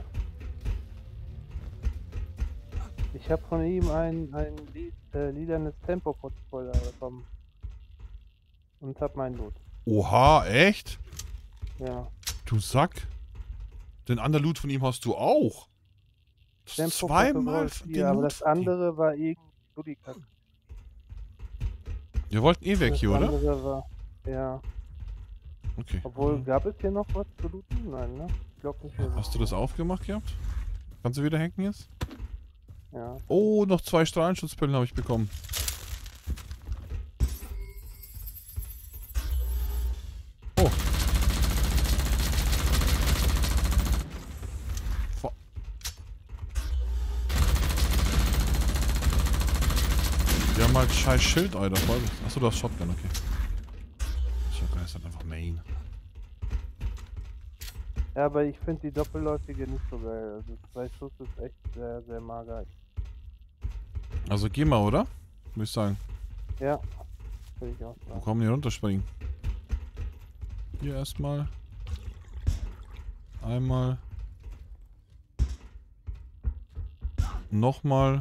Ich habe von ihm ein, ein Lied, äh, lilanes Tempo-Protokoll bekommen. Und hab meinen Loot. Oha, echt? Ja. Du Sack. Den anderen Loot von ihm hast du auch. Zweimal von ja, dem aber Loot das von ihm. andere war irgendwie Goodiekack. Wir wollten eh weg Das hier, oder? andere war, ja. Okay. Obwohl, gab es hier noch was zu looten? Nein, ne? Ich glaube nicht mehr. Hast du das aufgemacht gehabt? Kannst du wieder hacken jetzt? Ja. Oh, noch zwei Strahlenschutzpillen habe ich bekommen. Oh. Fu- Die haben halt scheiß Schild, Alter. Voll. Achso, du hast Shotgun, okay. Shotgun ist halt einfach Main. Ja, aber ich finde die doppelläufige nicht so geil. Also zwei Schuss ist echt sehr, sehr mager. Also geh mal, oder? Würde ich sagen. Ja, würde ich auch Wo sagen. kommen die runterspringen? Hier erstmal. Einmal. Nochmal.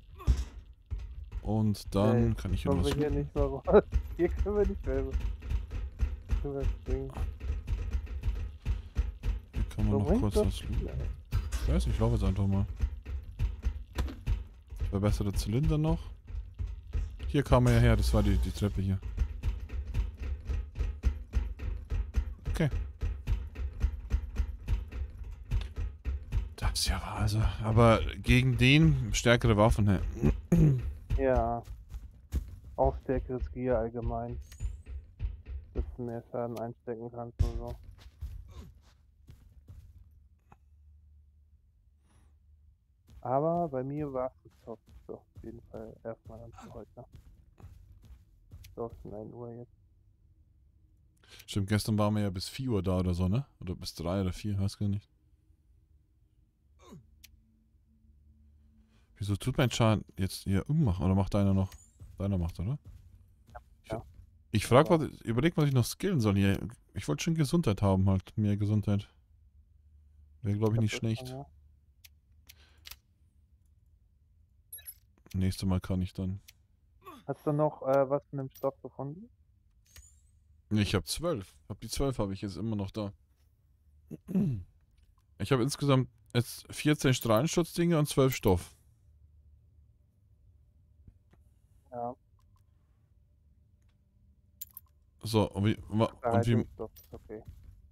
Und dann Nee, kann ich hier kommen was. wir hier nicht mehr raus. Hier können wir nicht mehr drüber springen. Hier kann man So noch bringt kurz das- was. Nee. Ich weiß nicht, ich laufe jetzt einfach mal. Verbesserte Zylinder noch. Hier kam er ja her, das war die, die Treppe hier. Okay. Das ist ja wahr, also. Aber gegen den stärkere Waffen, hä? Ja. Auch stärkeres Gear allgemein. Dass du mehr Schaden einstecken kannst und so. Aber bei mir war es top. So, auf jeden Fall erstmal dann für heute. So, es ist neun Uhr jetzt. Stimmt, gestern waren wir ja bis vier Uhr da oder so, ne? Oder bis drei oder vier, weiß gar nicht. Wieso tut mein Schaden jetzt hier ummachen? Oder macht deiner noch? Deiner macht, oder? Ich, Ja. ich frag, was, überleg, was ich noch skillen soll hier. Ich wollte schon Gesundheit haben, halt. Mehr Gesundheit. Wäre, glaube ich, nicht Das ist schlecht. dann, ja. Nächstes Mal kann ich dann. Hast du noch äh, was in dem Stoff gefunden? Ich habe zwölf. Hab die zwölf habe ich jetzt immer noch da. Ich habe insgesamt jetzt vierzehn Strahlenschutzdinger und zwölf Stoff. Ja. So, und wie, wa- und wie, Verhaltungsstoff ist okay.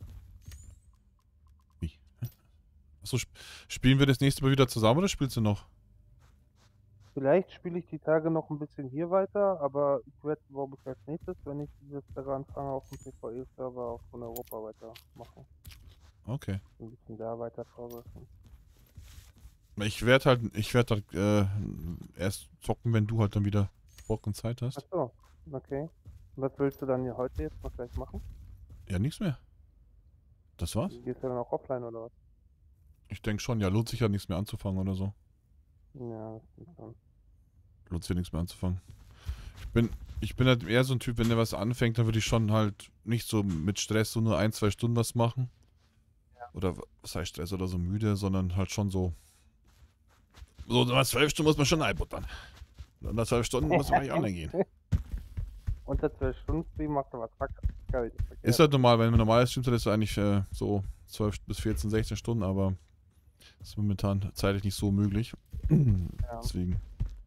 achso, sp spielen wir das nächste Mal wieder zusammen oder spielst du noch? Vielleicht spiele ich die Tage noch ein bisschen hier weiter, aber ich werde, glaube ich, als nächstes, wenn ich dieses Terrain anfange, auf dem PvE-Server auch von Europa weitermachen. Okay. Ein bisschen da weiter progressen. Ich werde halt, ich werde halt äh, erst zocken, wenn du halt dann wieder Bock und Zeit hast. Achso, okay. Und was willst du dann hier heute jetzt noch gleich machen? Ja, nichts mehr. Das war's? Gehst du dann auch offline oder was? Ich denke schon, ja, lohnt sich ja nichts mehr anzufangen oder so. Ja, das stimmt schon. Lohnt sich ja nichts mehr anzufangen. Ich bin, ich bin halt eher so ein Typ, wenn der was anfängt, dann würde ich schon halt nicht so mit Stress so nur ein, zwei Stunden was machen. Oder was heißt Stress oder so müde, sondern halt schon so. So, nach zwölf Stunden muss man schon einbuttern. Und nach zwölf Stunden muss man eigentlich online gehen. Unter zwölf Stunden Stream macht er was verkehrt. Ist halt normal, wenn man normal streamt, dann ist es eigentlich äh, so zwölf bis vierzehn, sechzehn Stunden, aber ist momentan zeitlich nicht so möglich. Ja. Deswegen.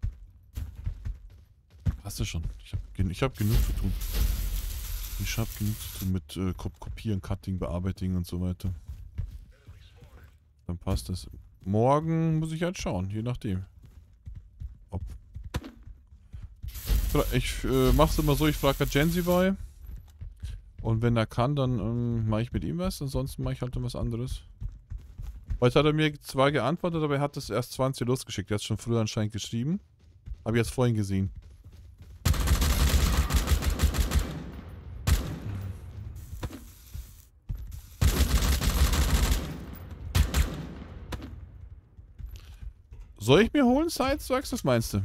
Passt das schon. Ich habe ich hab genug zu tun. Ich habe genug zu tun mit äh, Kopieren, Cutting, Bearbeiting und so weiter. Dann passt das. Morgen muss ich halt schauen, je nachdem. Ob. Ich äh, mach's immer so, ich frage halt Gensibai. Und wenn er kann, dann ähm, mache ich mit ihm was, ansonsten mache ich halt dann was anderes. Heute hat er mir zwar geantwortet, aber er hat das erst zwanzig Uhr losgeschickt. Er hat es schon früher anscheinend geschrieben. Habe ich jetzt vorhin gesehen. Soll ich mir holen, Sides? Sagst du, was meinst du?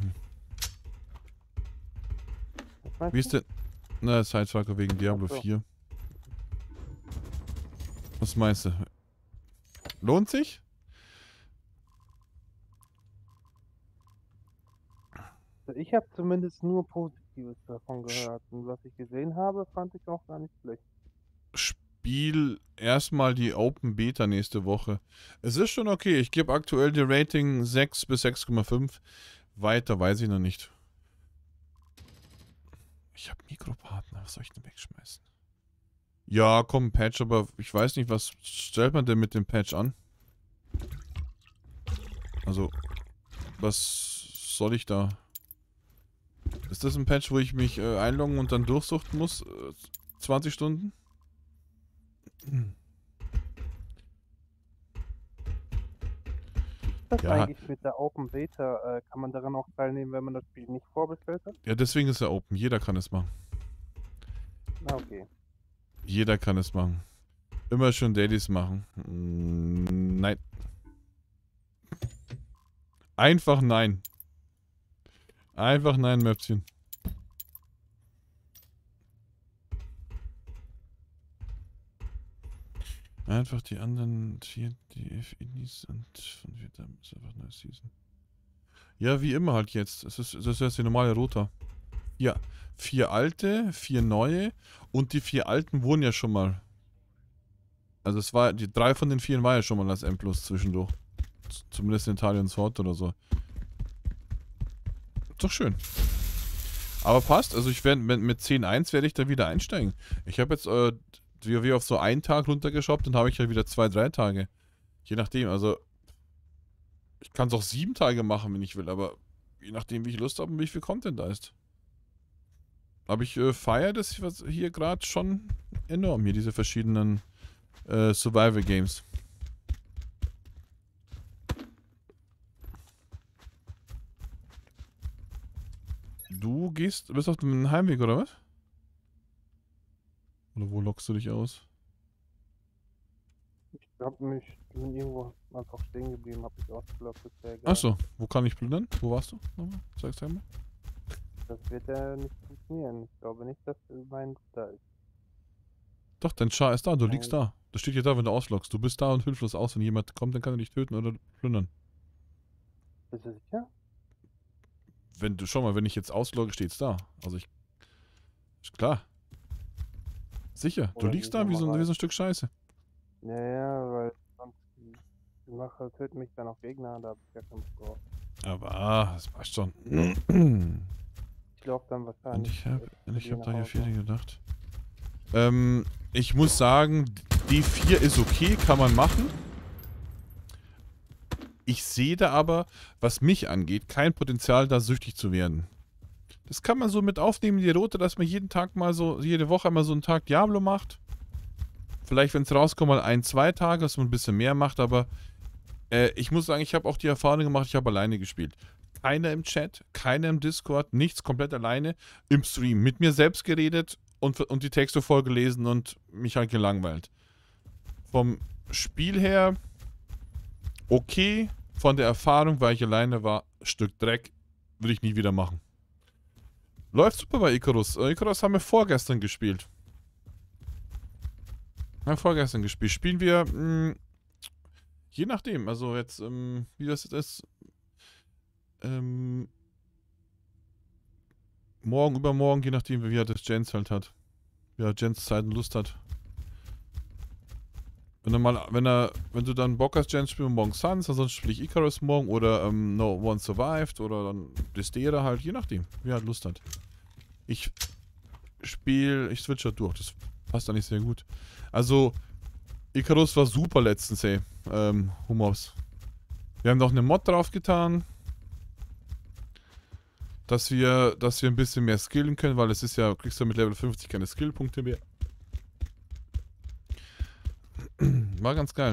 Was meinst Wie ist du? denn... Na, Sidefrage wegen Diablo Ach so. vier. Was meinst du? Lohnt sich? Ich habe zumindest nur Positives davon gehört. Und was ich gesehen habe, fand ich auch gar nicht schlecht. Spiel erstmal die Open Beta nächste Woche. Es ist schon okay. Ich gebe aktuell die Rating sechs bis sechs Komma fünf. Weiter weiß ich noch nicht. Ich habe Mikropartner. Was soll ich denn wegschmeißen? Ja, komm, Patch, aber ich weiß nicht, was stellt man denn mit dem Patch an? Also, Was soll ich da? Ist das ein Patch, wo ich mich äh, einloggen und dann durchsuchten muss? Äh, zwanzig Stunden? Was Ja. eigentlich mit der Open Beta? Äh, kann man daran auch teilnehmen, wenn man das Spiel nicht vorbestellt hat? Ja, deswegen ist er open. Jeder kann es machen. Na, okay. Jeder kann es machen. Immer schön Dailies machen. Mm, nein. Einfach nein. Einfach nein, Möpfchen. Einfach die anderen vier D F-Inis und von Vietnam ist einfach neue Season. Ja, wie immer halt jetzt. Es ist, das ist jetzt die normale Rota. Ja, vier alte, vier neue und die vier alten wurden ja schon mal. Also es war, die drei von den vier war ja schon mal als M Plus zwischendurch. Z zumindest in Italien Sword oder so. Ist doch schön. Aber passt, also ich werde mit, mit zehn Punkt eins werde ich da wieder einsteigen. Ich habe jetzt äh, WoW auf so einen Tag runtergeschraubt, dann habe ich ja wieder zwei, drei Tage. Je nachdem, also ich kann es auch sieben Tage machen, wenn ich will, aber je nachdem, wie ich Lust habe und wie viel Content da ist. Aber ich äh, feiere das hier gerade schon enorm, hier diese verschiedenen äh, Survival Games. Du gehst, bist auf dem Heimweg, oder was? Oder wo lockst du dich aus? Ich hab mich bin irgendwo einfach stehen geblieben, hab mich ausgelockt. Das wäre egal. Achso, wo kann ich plündern? Wo warst du? Nochmal, sag's einmal. Das wird ja nicht funktionieren. Ich glaube nicht, dass mein da ist. Doch, dein Char ist da, du liegst Nein. da. Das steht ja da, wenn du auslockst. Du bist da und hilflos aus. Wenn jemand kommt, dann kann er dich töten oder plündern. Bist du sicher? Wenn du, schau mal, wenn ich jetzt auslogge, steht's da. Also ich. Ist klar. Sicher, du Oder liegst gehen da wir wie so, mal ein- wie rein. so ein Stück Scheiße. Ja, ja, weil sonst die Macher töten mich dann auch Gegner, da hab ich gar keinen Bock drauf. Aber ah, das passt schon. Ich laufe dann Und wahrscheinlich. ich habe äh, ich zu hab dir da nach hier Hause. viel gedacht. Ähm, ich muss sagen, D vier ist okay, kann man machen. Ich sehe da aber, was mich angeht, kein Potenzial, da süchtig zu werden. Das kann man so mit aufnehmen, die Rote, dass man jeden Tag mal so, jede Woche mal so einen Tag Diablo macht. Vielleicht, wenn es rauskommt, mal ein, zwei Tage, dass man ein bisschen mehr macht, aber äh, ich muss sagen, ich habe auch die Erfahrung gemacht, ich habe alleine gespielt. Keiner im Chat, keiner im Discord, nichts, komplett alleine im Stream. Mit mir selbst geredet und, und die Texte vorgelesen und mich halt gelangweilt. Vom Spiel her okay, von der Erfahrung, weil ich alleine war, Stück Dreck, würde ich nie wieder machen. Läuft super bei Icarus. Äh, Icarus haben wir vorgestern gespielt. Haben wir vorgestern gespielt. Spielen wir, mh, je nachdem, also jetzt, ähm, wie das jetzt ist, ähm, morgen, übermorgen, je nachdem, wie er das Jens halt hat. Wie er Jens Zeit und Lust hat. Wenn er mal, wenn er, wenn du dann Bock hast, Jens, spielen wir morgen Suns, ansonsten spiele ich Icarus morgen oder ähm, No One Survived oder dann Destera halt, je nachdem, wie er halt Lust hat. Ich spiele, ich switch da durch, das passt eigentlich sehr gut. Also, Icarus war super letztens, ey, ähm, Humors. Wir haben noch eine Mod drauf getan, dass wir, dass wir ein bisschen mehr skillen können, weil es ist ja, kriegst du mit Level fünfzig keine Skillpunkte mehr. War ganz geil.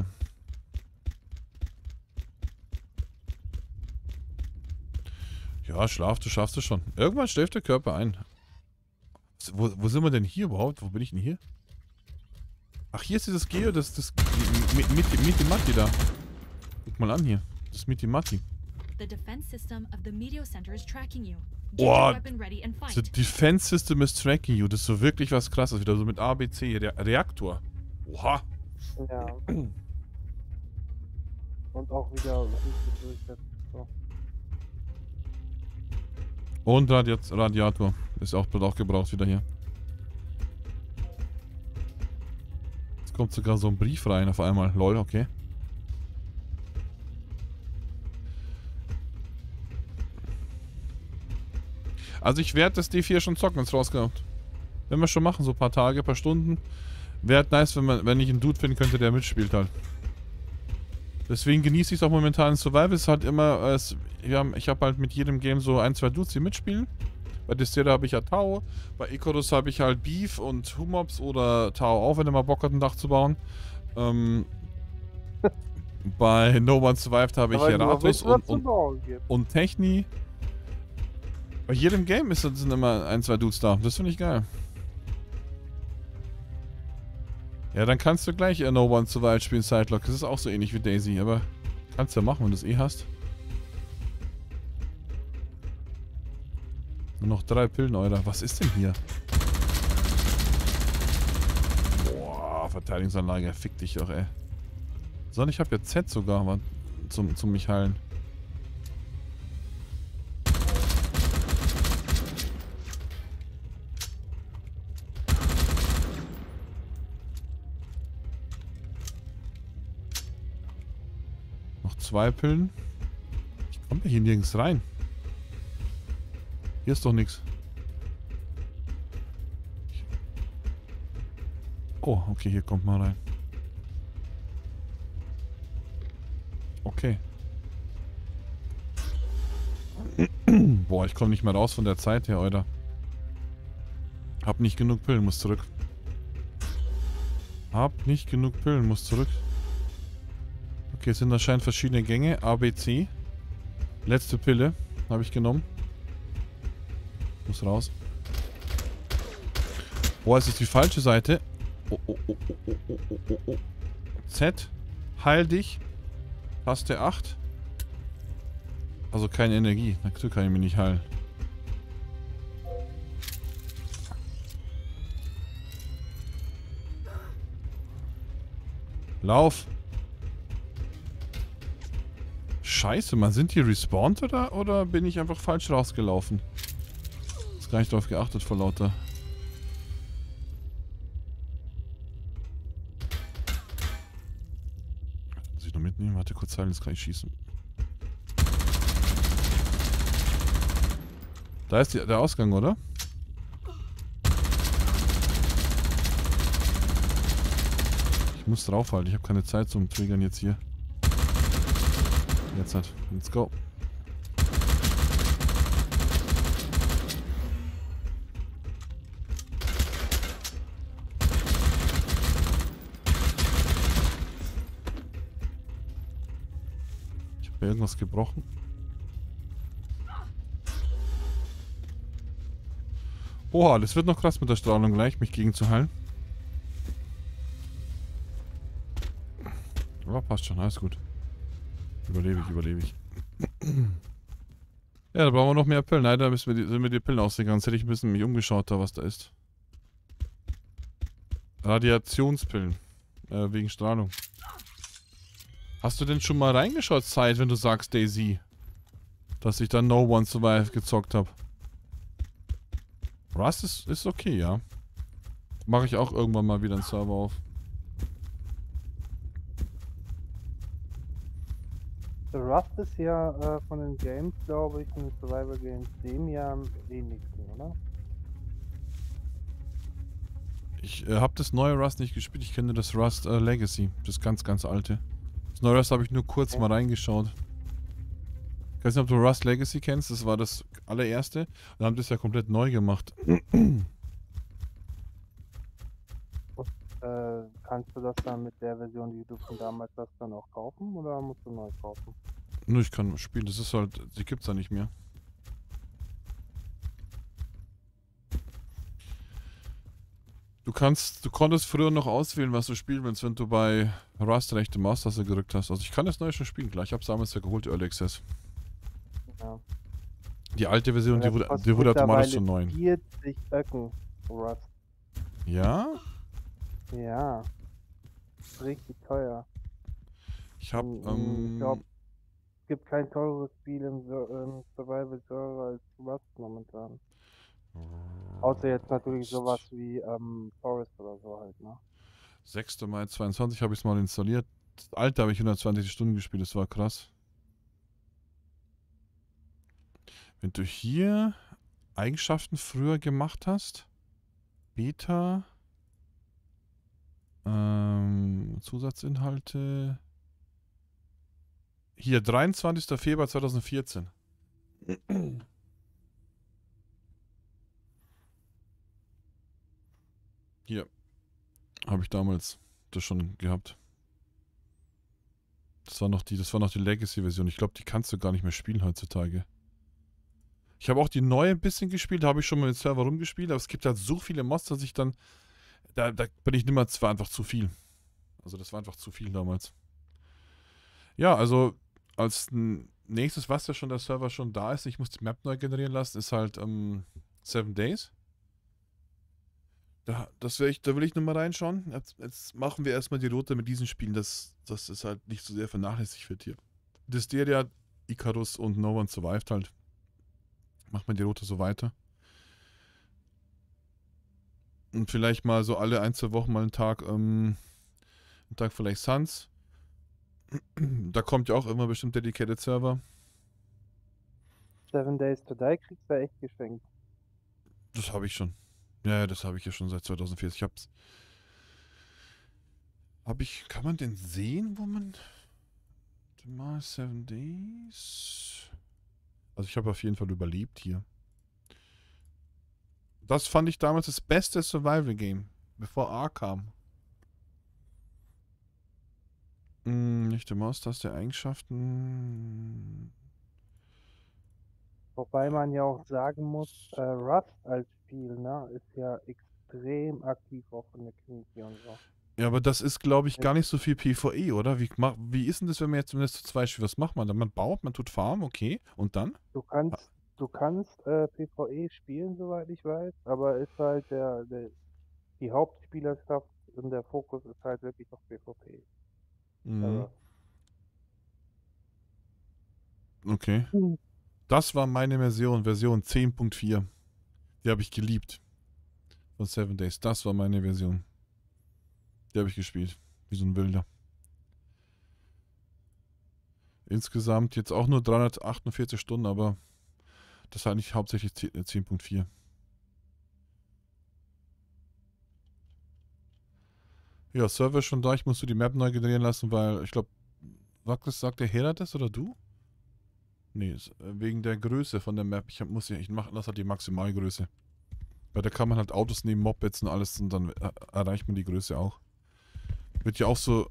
Ja, Schlaf, du schaffst es schon. Irgendwann schläft der Körper ein. Wo, wo sind wir denn hier überhaupt? Wo bin ich denn hier? Ach, hier ist dieses Geo, das, das, mit, mit, mit dem Matti da. Guck mal an hier. Das ist mit dem Matti. The defense system of the Meteor Center is tracking you. Get Boah, your weapon ready and The fight. Defense System is tracking you. Das ist so wirklich was krasses. Wieder so mit A B C. Re Reaktor. Oha. Ja. Und auch wieder richtig durchsetzen. So. Und Radi Radiator. Ist auch dort auch gebraucht wieder hier. Jetzt kommt sogar so ein Brief rein auf einmal. Lol, okay. Also ich werde das D vier schon zocken, wenn es rauskommt. Wenn wir schon machen, so ein paar Tage, ein paar Stunden. Wäre halt nice, wenn, man, wenn ich einen Dude finden könnte, der mitspielt halt. Deswegen genieße ich es auch momentan in Survival. Es ist halt immer, äh, es, wir haben, ich habe halt mit jedem Game so ein, zwei Dudes, die mitspielen. Bei Distiller habe ich ja Tau. Bei Icarus habe ich halt Beef und Humops oder Tau auch, wenn er mal Bock hat, ein Dach zu bauen. Ähm, bei No One Survived habe ich Aber nur Heratus wissen, was und, zu und, bauen gibt. und Techni. Bei jedem Game ist, sind immer ein, zwei Dudes da. Das finde ich geil. Ja, dann kannst du gleich äh, No One Survived spielen, Sidelock. Das ist auch so ähnlich wie Daisy, aber kannst du ja machen, wenn du es eh hast. Nur noch drei Pillen, Alter. Was ist denn hier? Boah, Verteidigungsanlage. Fick dich doch, ey. So, und ich habe ja Z sogar mal zum, zum mich heilen. Noch zwei Pillen. Ich komme hier nirgends rein. Hier ist doch nichts. Oh, okay, hier kommt man rein. Okay. Boah, ich komme nicht mehr raus von der Zeit her, Alter. Hab nicht genug Pillen, muss zurück. Hab nicht genug Pillen, muss zurück. Okay, es sind anscheinend verschiedene Gänge. A, B, C. Letzte Pille habe ich genommen. Muss raus. Boah, es ist die falsche Seite. Oh, oh, oh, oh, oh, oh, oh, oh, oh. Z. Heil dich. Taste acht. Also keine Energie. Natürlich kann ich mich nicht heilen. Lauf. Scheiße, man, sind die respawned oder, oder bin ich einfach falsch rausgelaufen? Ist gar nicht drauf geachtet vor lauter. Muss ich noch mitnehmen? Warte kurz heilen, jetzt kann ich schießen. Da ist die, der Ausgang, oder? Ich muss draufhalten, ich habe keine Zeit zum Triggern jetzt hier. Jetzt hat. Let's go. Ich habe irgendwas gebrochen. Oha, das wird noch krass mit der Strahlung gleich, mich gegen zu heilen. Aber passt schon, alles gut. Überlebe ich, überlebe ich. Ja, da brauchen wir noch mehr Pillen. Leider müssen wir die, sind mir die Pillen ausgegangen. Jetzt hätte ich ein bisschen mich umgeschaut, da was da ist. Radiationspillen. Äh, wegen Strahlung. Hast du denn schon mal reingeschaut, Zeit, wenn du sagst, Daisy? Dass ich dann No One Survive gezockt habe. Rust ist, ist okay, ja. Mache ich auch irgendwann mal wieder einen Server auf. The Rust ist ja äh, von den Games, glaube ich, von den Survival Games dem ja am wenigsten, oder? Ich äh, habe das neue Rust nicht gespielt. Ich kenne das Rust äh, Legacy. Das ganz, ganz alte. Das neue Rust habe ich nur kurz okay. mal reingeschaut. Ich weiß nicht, ob du Rust Legacy kennst. Das war das allererste. Und haben das ja komplett neu gemacht. Äh, kannst du das dann mit der Version, die du von damals hast, dann auch kaufen oder musst du neu kaufen? Nur ich kann spielen, das ist halt, die gibt's da nicht mehr. Du kannst, du konntest früher noch auswählen, was du spielen willst, wenn du bei Rust rechte Maustaste gedrückt hast. Also ich kann das neu schon spielen, klar. Ich hab's damals ja geholt, Early Access. Ja. Die alte Version, die wurde, die wurde automatisch zu neun. vierzig Öcken Rust. Ja? Ja. Richtig teuer. Ich hab, ähm... ähm ich glaub, es gibt kein teures Spiel im, im Survival-Server als Rust momentan. Rust. Außer jetzt natürlich sowas wie ähm, Forest oder so halt, ne? sechster Mai zweiundzwanzig habe ich es mal installiert. Das alte habe ich hundertzwanzig Stunden gespielt, das war krass. Wenn du hier Eigenschaften früher gemacht hast, Beta, ähm, Zusatzinhalte, Hier, dreiundzwanzigster Februar zweitausendvierzehn. Hier. Habe ich damals das schon gehabt. Das war noch die, das war noch die Legacy-Version. Ich glaube, die kannst du gar nicht mehr spielen heutzutage. Ich habe auch die neue ein bisschen gespielt, da habe ich schon mal mit Server rumgespielt, aber es gibt halt so viele Mods, dass ich dann. Da, da bin ich nimmer, es war einfach zu viel. Also das war einfach zu viel damals. Ja, also als nächstes, was ja schon der Server schon da ist, ich muss die Map neu generieren lassen, ist halt ähm, Seven Days. Da, das will ich, da will ich nochmal reinschauen. Jetzt, jetzt machen wir erstmal die Route mit diesen Spielen, dass das ist halt nicht so sehr vernachlässigt wird hier. Dysteria, Icarus und No One Survived halt. Macht man die Route so weiter. Und vielleicht mal so alle ein, zwei Wochen mal einen Tag, ähm, einen Tag vielleicht Suns. Da kommt ja auch immer bestimmt Dedicated Server. Seven Days to Die kriegst du echt geschenkt. Das habe ich schon. Ja, ja, das habe ich ja schon seit zweitausendvierzig. Ich hab's. Hab ich. Kann man den sehen, wo man. Mal Seven Days. Also ich habe auf jeden Fall überlebt hier. Das fand ich damals das beste Survival-Game, bevor A kam. Hm, nicht der Maustaste, Eigenschaften. Wobei man ja auch sagen muss, äh, Rust als Spiel, ne, ist ja extrem aktiv auch in der Community und so. Ja, aber das ist, glaube ich, gar nicht so viel PvE, oder? Wie, ma- wie ist denn das, wenn man jetzt zumindest zu zwei spielt? Was macht man dann? Man baut, man tut Farm, okay. Und dann? Du kannst, du kannst äh, PvE spielen, soweit ich weiß, aber ist halt der, der die Hauptspielerschaft und der Fokus ist halt wirklich auf PvP. Mhm. Also, Okay. hm. Das war meine Version, Version zehn Punkt vier. Die habe ich geliebt. Von Seven Days. Das war meine Version. Die habe ich gespielt. Wie so ein Wilder. Insgesamt jetzt auch nur dreihundertachtundvierzig Stunden, aber das ist eigentlich hauptsächlich zehn Punkt vier. Ja, Server ist schon da. Ich musst du die Map neu generieren lassen, weil ich glaube, was sagt der Hera das oder du? Nee, ist, äh, wegen der Größe von der Map. Ich hab, muss ja, ich mach das halt die Maximalgröße. Weil da kann man halt Autos nehmen, Mopeds und alles und dann äh, erreicht man die Größe auch. Wird ja auch so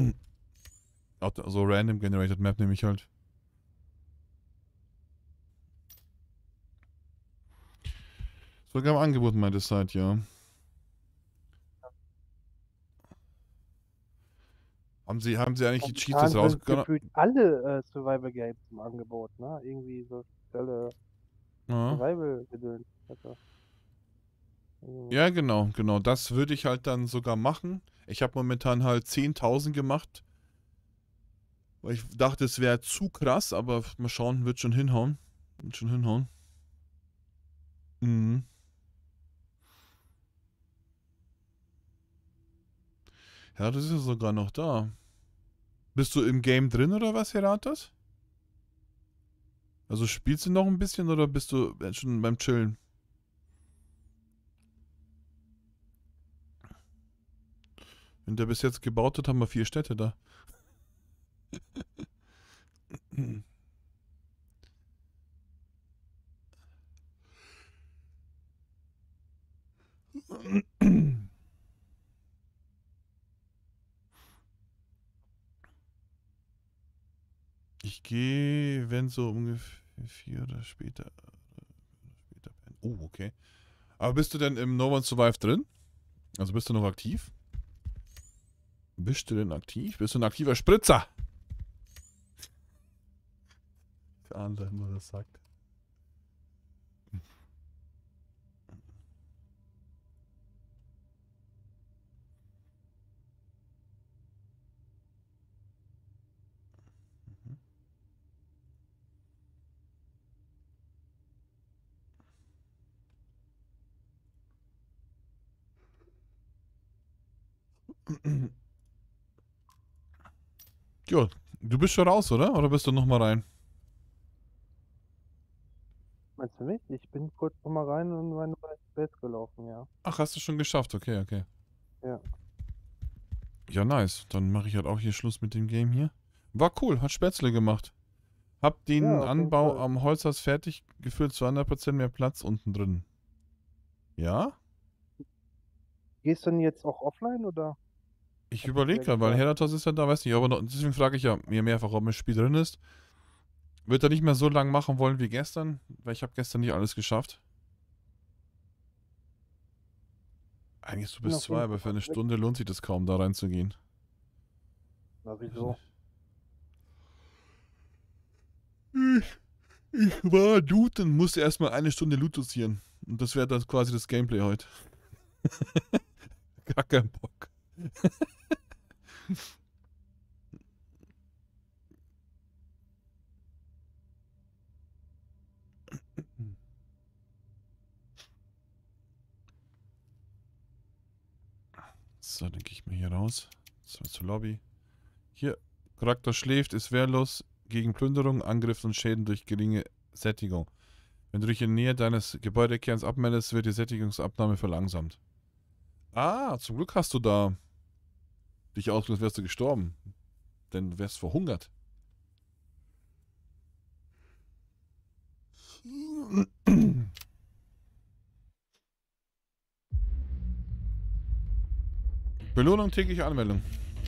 so random generated Map nehme ich halt. Sogar im Angebot meint es halt, ja. Haben sie, haben sie eigentlich die Cheats jetzt Momentan sind rausgegangen? gefühlt alle äh, Survival Games im Angebot, ne? Irgendwie so spezielle Ja. Survival-Gedöns. Also, irgendwie. Ja, genau, genau. Das würde ich halt dann sogar machen. Ich habe momentan halt zehntausend gemacht. Weil ich dachte, es wäre zu krass, aber mal schauen, wird schon hinhauen. Wird schon hinhauen. Mhm. Ja, das ist ja sogar noch da. Bist du im Game drin oder was, Heratas? Also spielst du noch ein bisschen oder bist du schon beim Chillen? Wenn der bis jetzt gebaut hat, haben wir vier Städte da. Ich gehe, wenn so ungefähr vier oder später. später oh, okay. Aber bist du denn im No One Survive drin? Also bist du noch aktiv? Bist du denn aktiv? Bist du ein aktiver Spritzer? Der andere immer das sagt. Jo, du bist schon raus, oder? Oder bist du noch mal rein? Meinst du mich? Ich bin kurz noch mal rein und meine Base gelaufen, ja. Ach, hast du schon geschafft. Okay, okay. Ja. Ja, nice. Dann mache ich halt auch hier Schluss mit dem Game hier. War cool, hat Spätzle gemacht. Hab den Ja, auf jeden Anbau Fall. am Holzhaus fertig geführt, zweihundert Prozent mehr Platz unten drin. Ja? Gehst du denn jetzt auch offline oder? Ich Hat sich überlege wieder gerade, weil gestartet? Heratos ist ja da, weiß nicht, aber noch, deswegen frage ich ja mir mehrfach, ob im Spiel drin ist. Wird er nicht mehr so lang machen wollen wie gestern, weil ich habe gestern nicht alles geschafft. Eigentlich so Bin bis auf zwei, jeden aber Fall für eine fast weg. Stunde lohnt sich das kaum, da reinzugehen. Na, wieso? Ich, ich war looten, musste erstmal eine Stunde Loot dosieren. Und das wäre dann quasi das Gameplay heute. Gar kein Bock. So, dann gehe ich mal hier raus. So, zur Lobby. Hier, Charakter schläft, ist wehrlos gegen Plünderung, Angriff und Schäden durch geringe Sättigung. Wenn du dich in Nähe deines Gebäudekerns abmeldest, wird die Sättigungsabnahme verlangsamt. Ah, zum Glück hast du da dich ausgelöst, wärst du gestorben. Denn du wärst verhungert. Belohnung, tägliche Anmeldung.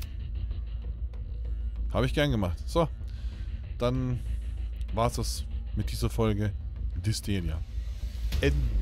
Habe ich gern gemacht. So, dann war's das mit dieser Folge Dysteria. Ende.